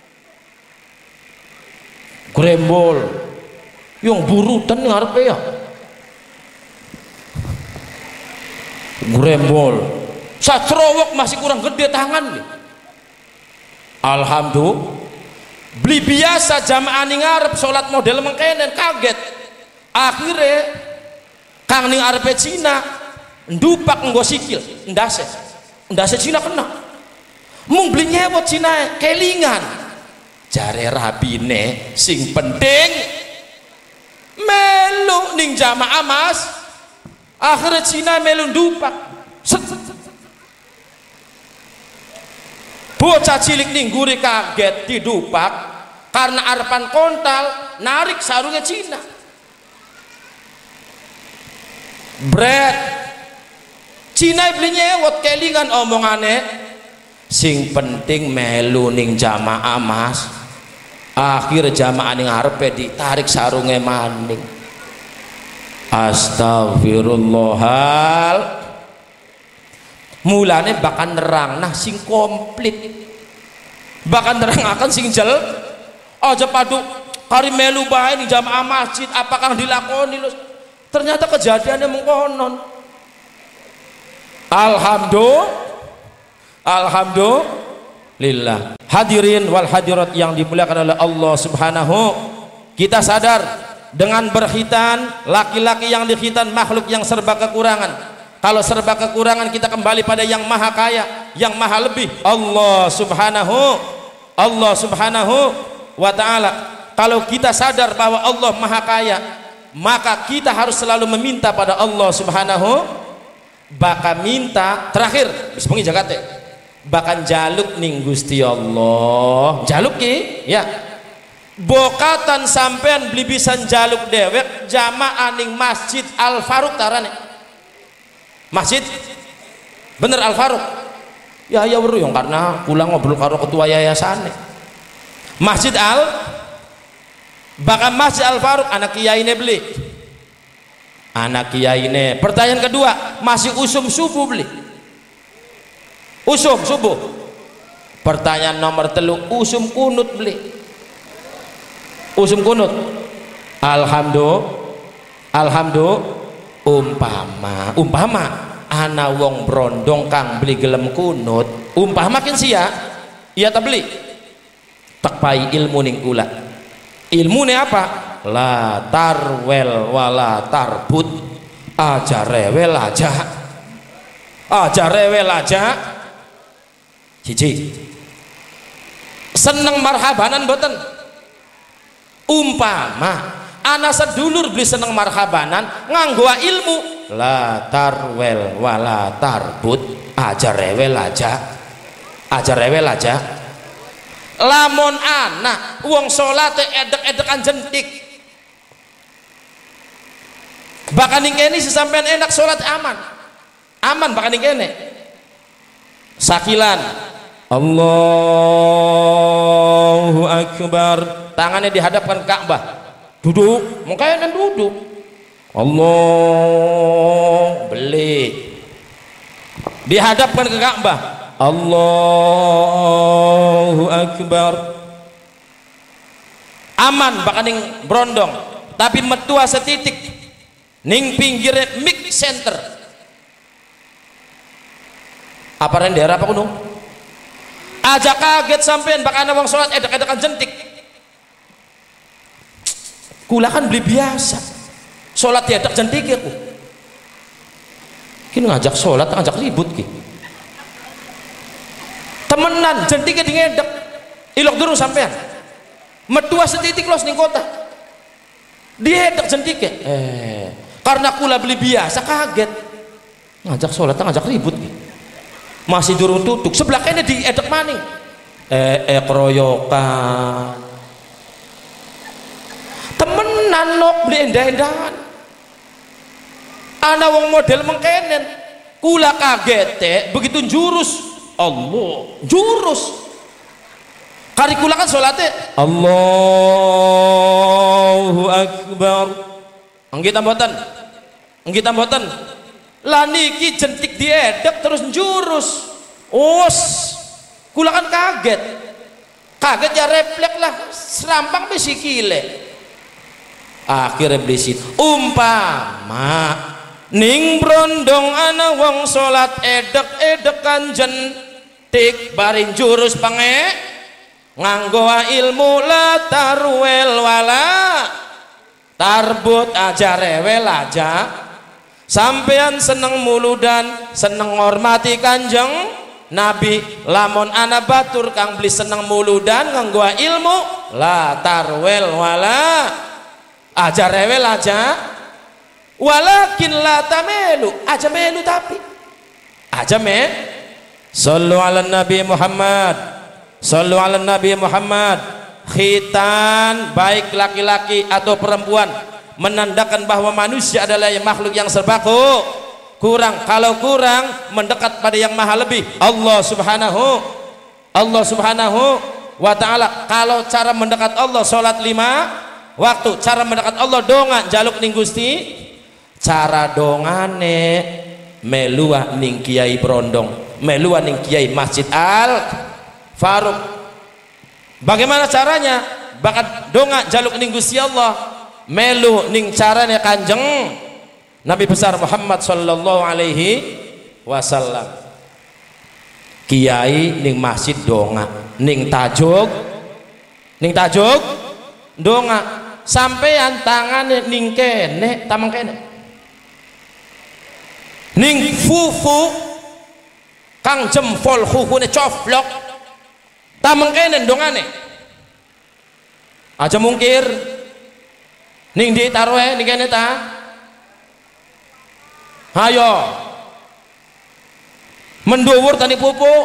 grembol yang burutan ning arepe ya grembol satrowok masih kurang gede tangan nih. Alhamdulillah beli biasa jamaah ning arep salat model mengkenen kaget akhirnya kang ning arepe Cina ndupak nggo sikil ndase ndase Cina kena mung beli nyewot Cina kelingan jare rabine sing penting melu ning jamaah mas akhirnya Cina melu ndupak set, set, set. Bocah cilik ning guri kaget didupak karena arepan kontal narik sarungnya Cina Brad Cina beli nyewot kelingan omongane sing penting melu ning jamaah mas akhir jamaah ning arepe ditarik sarungnya maning astagfirullahal mulane bahkan nerang nah sing komplit bahkan nerang akan sing jel aja padu kari melu bae ning jamaah masjid apakah dilakoni lho ternyata kejadiannya mengkonon alhamdulillah alhamdulillah hadirin wal hadirat yang dimuliakan oleh Allah subhanahu kita sadar dengan berkhitan laki-laki yang dikhitan makhluk yang serba kekurangan kalau serba kekurangan kita kembali pada yang maha kaya yang maha lebih Allah subhanahu Allah subhanahu wa ta'ala kalau kita sadar bahwa Allah maha kaya maka kita harus selalu meminta pada Allah subhanahu baka minta terakhir bismillah jakate bahkan jaluk ning Gusti Allah jaluk ki ya bokatan sampean beli bisa jaluk dewek jamaah ning Masjid Al Faruq tarane masjid bener Al Faruq ya ya weru yang karena pulang ngobrol karo ketua yayasan Masjid Al bahkan Masjid Al Faruq anak kiai ini beli anak kiai ini pertanyaan kedua masih usum subuh beli usum subuh pertanyaan nomor telu usum kunut beli usum kunut alhamdulillah alhamdulillah umpama umpama ana wong brondong kang beli gelem kunut umpama makin sia iya tak beli tak pai ilmu ning kula ilmu ne apa la tarwel wala tarbut aja rewel aja aja rewel aja cici seneng marhabanan boten umpama anak sedulur beli seneng marhabanan nganggo ilmu la tarwel wala tarbut aja rewel aja aja rewel aja lamun anak wong salate edek-edekan jentik bahkan ning kene sesampean enak salat aman aman bahkan ning kene sakilan Allahu akbar tangannya dihadapkan Ka'bah duduk makanya duduk Allah beli dihadapkan ke Ka'bah Allahu akbar aman bahkan ning brondong tapi metua setitik ning pinggir mic center apa yang daerah apa kuno aja kaget sampean bahkan wong salat edek-edekan jentik kula kan beli biasa sholat tiadak jentik aku kini ngajak sholat ngajak ribut ki temenan jentiknya di ngedek ilok durung sampean metua setitik los ning kota diedek jentiknya eh karena kula beli biasa kaget ngajak sholat ngajak ribut ki masih durung tutup sebelah kene diedek maning eh eh keroyokan temenan nok beli endah-endahan ana wong model mengkenen kula kagete begitu jurus Allah jurus kari kula kan salate Allahu akbar anggita mboten anggita mboten lah niki jentik diedek terus jurus os kula kan kaget kaget ya refleks lah serampang bisikile akhirnya belisit umpama ning brondong ana wong salat edek-edekan jentik baring jurus pange nganggo ilmu la tarwel wala tarbut aja rewel aja sampean seneng muludan seneng ngormati kanjeng Nabi lamun ana batur kang beli seneng muludan nganggo ilmu la tarwel wala aja rewel aja walakin la tamelu aja melu tapi aja me sallu ala nabi Muhammad sallu ala nabi Muhammad. Khitan baik laki-laki atau perempuan menandakan bahwa manusia adalah makhluk yang serba kurang. Kalau kurang mendekat pada yang maha lebih Allah subhanahu Allah subhanahu wa ta'ala. Kalau cara mendekat Allah sholat lima waktu, cara mendekat Allah donga jaluk ning Gusti, cara dongane melua ning Kiai Brondong, melua ning Kiai Masjid Al Faruq. Bagaimana caranya? Bakat donga jaluk ning Gusti Allah melu ning carane Kanjeng Nabi besar Muhammad sallallahu alaihi wasallam. Kiai ning masjid donga, ning tajuk ning tajuk donga, sampean tangane ning kene tamang kene ning fufu kang jempol kukune coflok tamang kene dongane aja mungkir ning di taruhe ning kene ta hayo menduwur tani pupuk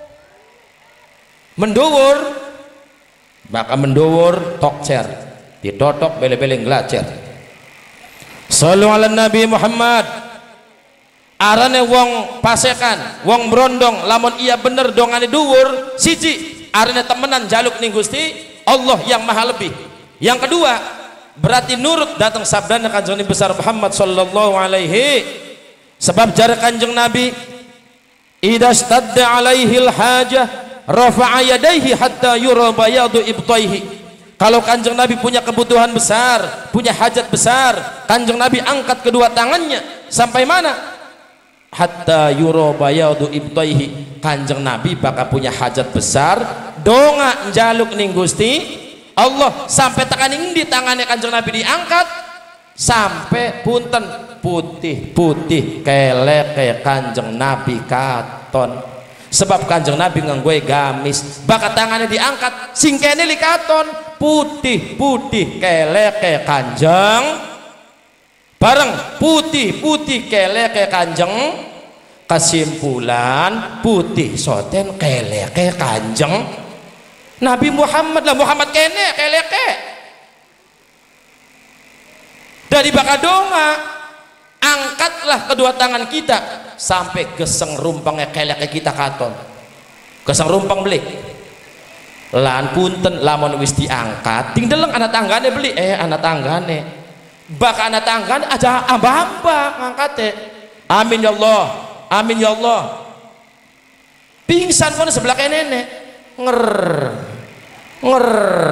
menduwur bakal menduwur tokcer ditotok bele-bele ngelacer. Sallu ala Nabi Muhammad. Arane wong pasekan wong brondong lamun iya bener dongane dhuwur siji arane temenan jaluk ning Gusti Allah yang maha lebih. Yang kedua berarti nurut datang sabdana Kanjeng Nabi besar Muhammad sallallahu alaihi. Sebab jarak Kanjeng Nabi idza stadda alaihil hajah rafa'a yadayhi hatta yura bayadu ibtaihi. Kalau Kanjeng Nabi punya kebutuhan besar, punya hajat besar, Kanjeng Nabi angkat kedua tangannya sampai mana? Hatta yura bayadu ibtaihi. Kanjeng Nabi bakal punya hajat besar, donga njaluk ning Gusti Allah sampai tekaning di tangannya Kanjeng Nabi diangkat sampai punten putih-putih kelek kayak Kanjeng Nabi katon. Sebab Kanjeng Nabi nganggoe gamis bakat tangannya diangkat singkene li katon putih-putih kelek kayak Kanjeng bareng putih-putih kelek kayak Kanjeng. Kesimpulan putih soten kelek kayak Kanjeng Nabi Muhammad lah. Muhammad kene kelek kayak dari bakadonga angkatlah kedua tangan kita sampai geseng rumpangnya keleknya kita katon geseng rumpang beli lan punten lamun wis diangkat ting deleng anak tanggane beli eh anak tanggane bak anak tanggane aja amba-amba ngangkate. Amin ya Allah, amin ya Allah. Pingsan pun sebelah kayak nenek nger nger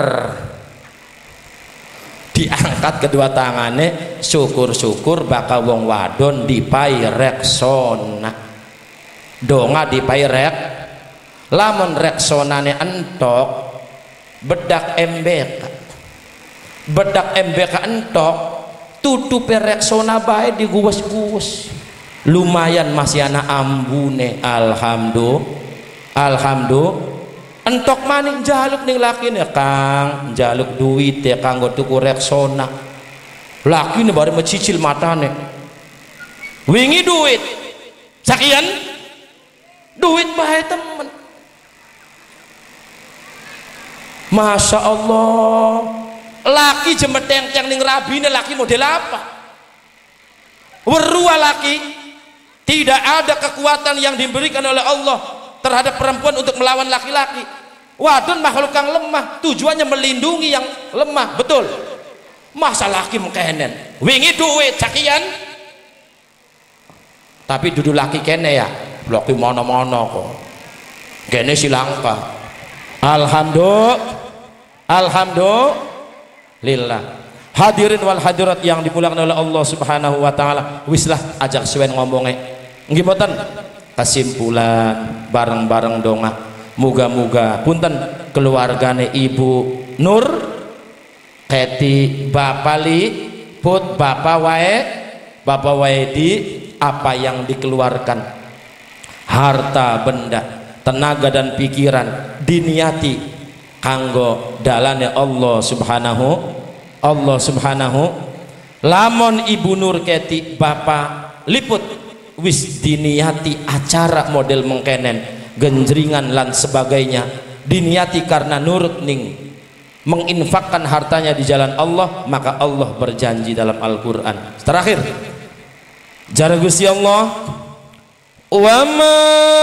diangkat kedua tangannya syukur-syukur bakal wong wadon dipai reksona donga dipai rek lamun reksonane entok bedak embeka bedak embeka entok tutup reksona bae diguwes-guwes lumayan masih ana ambune. Alhamdulillah alhamdulillah. Entok maning jaluk ning lakine Kang jaluk duit ya kanggo tuku reksona lakine bare mecicil matane wingi duit sakian duit bae temen. Masya Allah laki jemeteng-teng ning rabine laki model apa werua laki tidak ada kekuatan yang diberikan oleh Allah terhadap perempuan untuk melawan laki-laki. Wadon makhluk yang lemah tujuannya melindungi yang lemah betul. Masa laki mekenen wingi duit sakian tapi duduk laki kene ya laki mana-mana kok kene silangka. Alhamdulillah alhamdulillah. Hadirin wal hadirat yang dimuliakan oleh Allah Subhanahu wa taala, wislah ajak suwen ngomongnya nggih mboten. Kesimpulan bareng-bareng donga muga-muga punten keluargane Ibu Nur Keti Bapali put Bapak wae Bapak wae di apa yang dikeluarkan harta benda tenaga dan pikiran diniati kanggo dalane Allah Subhanahu Allah Subhanahu. Lamun Ibu Nur Keti Bapak liput wis diniati acara model mengkenen genjringan lan sebagainya diniati karena nurut ning menginfakkan hartanya di jalan Allah, maka Allah berjanji dalam Al-Qur'an. Terakhir jare Gusti Allah, wa ma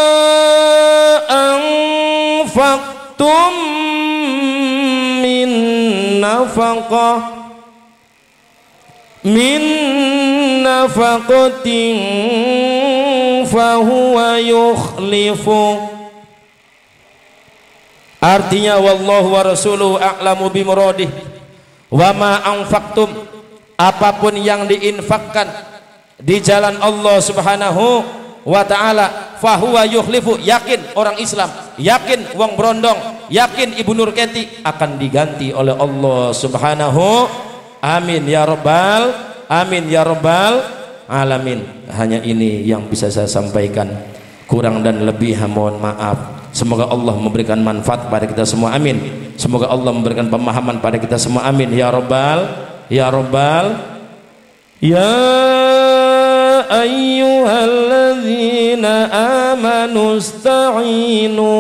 anfaqtum min nafaqah min nafaqatin fahuwa yukhlifu. Artinya wallahu wa rasuluhu a'lamu bimuradih. Wa ma anfaqtum, apapun yang diinfakkan di jalan Allah Subhanahu wa ta'ala, fahuwa yukhlifu, yakin orang Islam, yakin wong brondong, yakin Ibu Nur Keti akan diganti oleh Allah Subhanahu. Amin ya rabbal amin ya rabbal alamin. Hanya ini yang bisa saya sampaikan, kurang dan lebih mohon maaf. Semoga Allah memberikan manfaat pada kita semua, amin. Semoga Allah memberikan pemahaman pada kita semua, amin ya rabbal ya rabbal ya ayyuhalladzina amanu ista'inu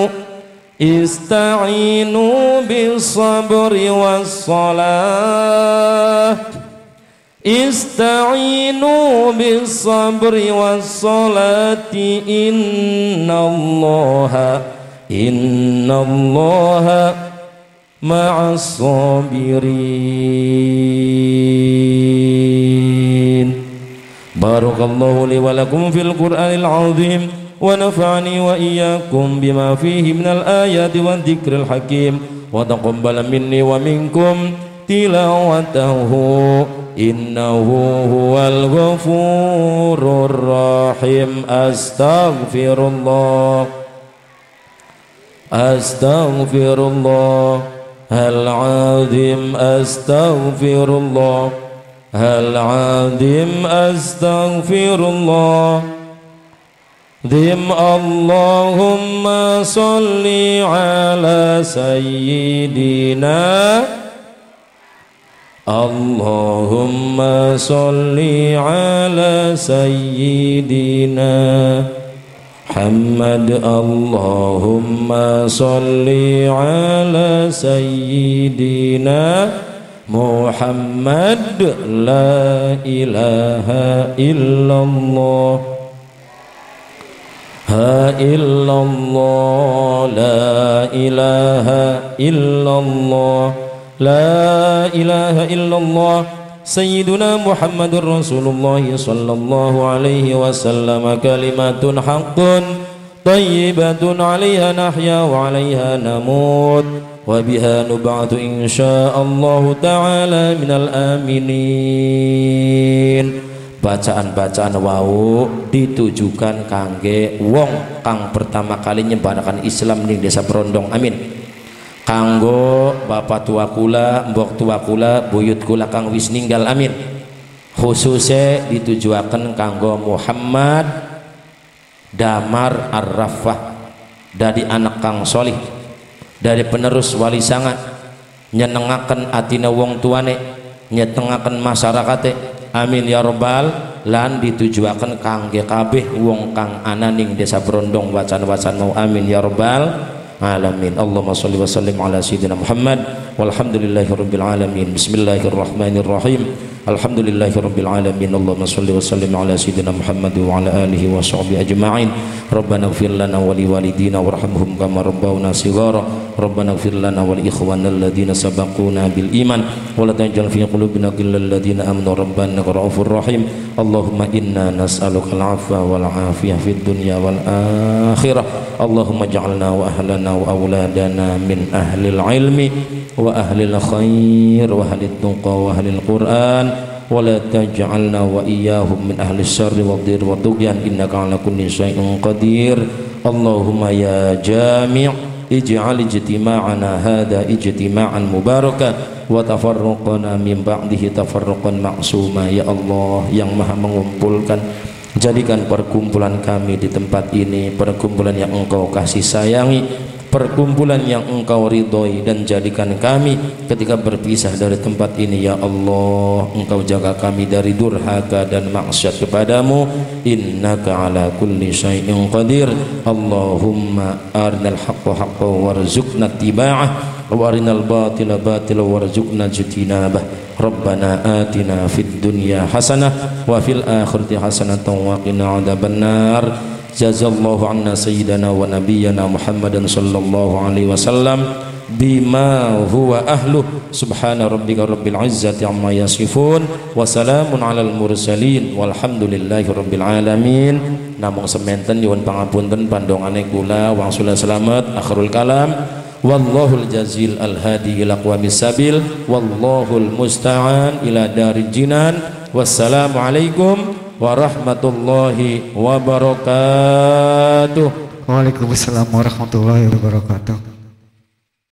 ista'inu bis-sabri was-salah ista'inu bis-sabri was-salati innallaha innallaha ma'as sabirin. Barakallahu li wa lakum fil Qur'anil azim wa nafa'ani wa iyyakum bima fihi minal ayati wa dzikril hakim wa taqabbala minni wa minkum tilawatahu innahu huwal ghafurur rahim. Astaghfirullah astaghfirullah hal azim astaghfirullah hal azim astaghfirullah dim. Allahumma salli ala sayyidina Allahumma salli ala sayyidina Muhammad. Allahumma salli ala sayyidina Muhammad. La ilaha illallah ha illallah la ilaha illallah la ilaha illallah sayyiduna Muhammadur Rasulullah sallallahu alaihi wasallam. Kalimatun haqqun tayyibatun 'alaiha nahya wa 'alaiha namut wa biha nub'atu insyaallah ta'ala minal aminin. Bacaan-bacaan wau ditujukan kangge wong kang pertama kali nyebarakan Islam ning desa Brondong, amin. Kanggo bapak tua kula, mbok tua kula, buyut kula kang wis ninggal, amin. Khususnya ditujuaken kanggo Muhammad Damar Ar-Raffah, dari anak kang solih, dari penerus wali sangat, nyenengaken atina wong tuane, nyetengaken masyarakate, amin ya rabbal. Lan ditujuaken kangge kabeh wong kang ana ning desa Brondong wacan-wacan mau, amin ya rabbal alamin. Allahumma sholli wa sallim ala sayyidina Muhammad walhamdulillahi rabbil alamin. Bismillahirrahmanirrahim. Alhamdulillahi rabbil alamin. Allahumma sholli wa sallim ala sayyidina Muhammad wa ala alihi wa sahbihi ajma'in. Rabbana ighfir lana wa li walidina warhamhum kama rabbawna shighara. Rabbana ighfir lana wa li ikhwana alladhina sabaquna bil iman wa la taj'al fi qulubina ghillal ladzina amanu rabbana innaka ra'ufur rahim. Allahumma inna nas'aluka al-'afwa wal 'afiyah fid dunya wal akhirah. Allahumma ij'alna wa ahlana wa awladana min ahlil ilmi wa ahlil khair wa ahlit tuqa wa ahlil Qur'an wa la taj'alna wa iyyahum min ahli syarri wa dhir wa tughyan innaka ala kulli syai'in qadir. Allahumma ya jami' ij'al ijtima'ana hadha ijtima'an mubaraka wa tafarruqana min ba'dihi tafarruqan ma'suma. Ya Allah yang maha mengumpulkan, jadikan perkumpulan kami di tempat ini perkumpulan yang Engkau kasih sayangi, perkumpulan yang Engkau ridhoi, dan jadikan kami ketika berpisah dari tempat ini ya Allah Engkau jaga kami dari durhaka dan maksiat kepadamu. Innaka ala kulli syai'in qadir. Allahumma arinal haqqa haqqan warzuqna ittiba'ah wa arinal batila batila warzuqna ijtinabah. Rabbana atina fid dunya hasanah wa fil akhirati hasanatan wa qina adzabannar. Jazallahu anna sayyidana wa nabiyyana Muhammadan sallallahu alaihi wasallam bima huwa ahluh. Subhana rabbika rabbil izzati amma yasifun wa salamun alal mursalin walhamdulillahi rabbil alamin. Namung semanten nyuwun pangapunten pandongane kula wangsul selamat akhirul kalam. Wallahul jazil al hadi ila aqwamis sabil wallahul musta'an ila daril jinan. Wassalamu alaikum warahmatullahi wabarakatuh. Waalaikumsalam warahmatullahi wabarakatuh.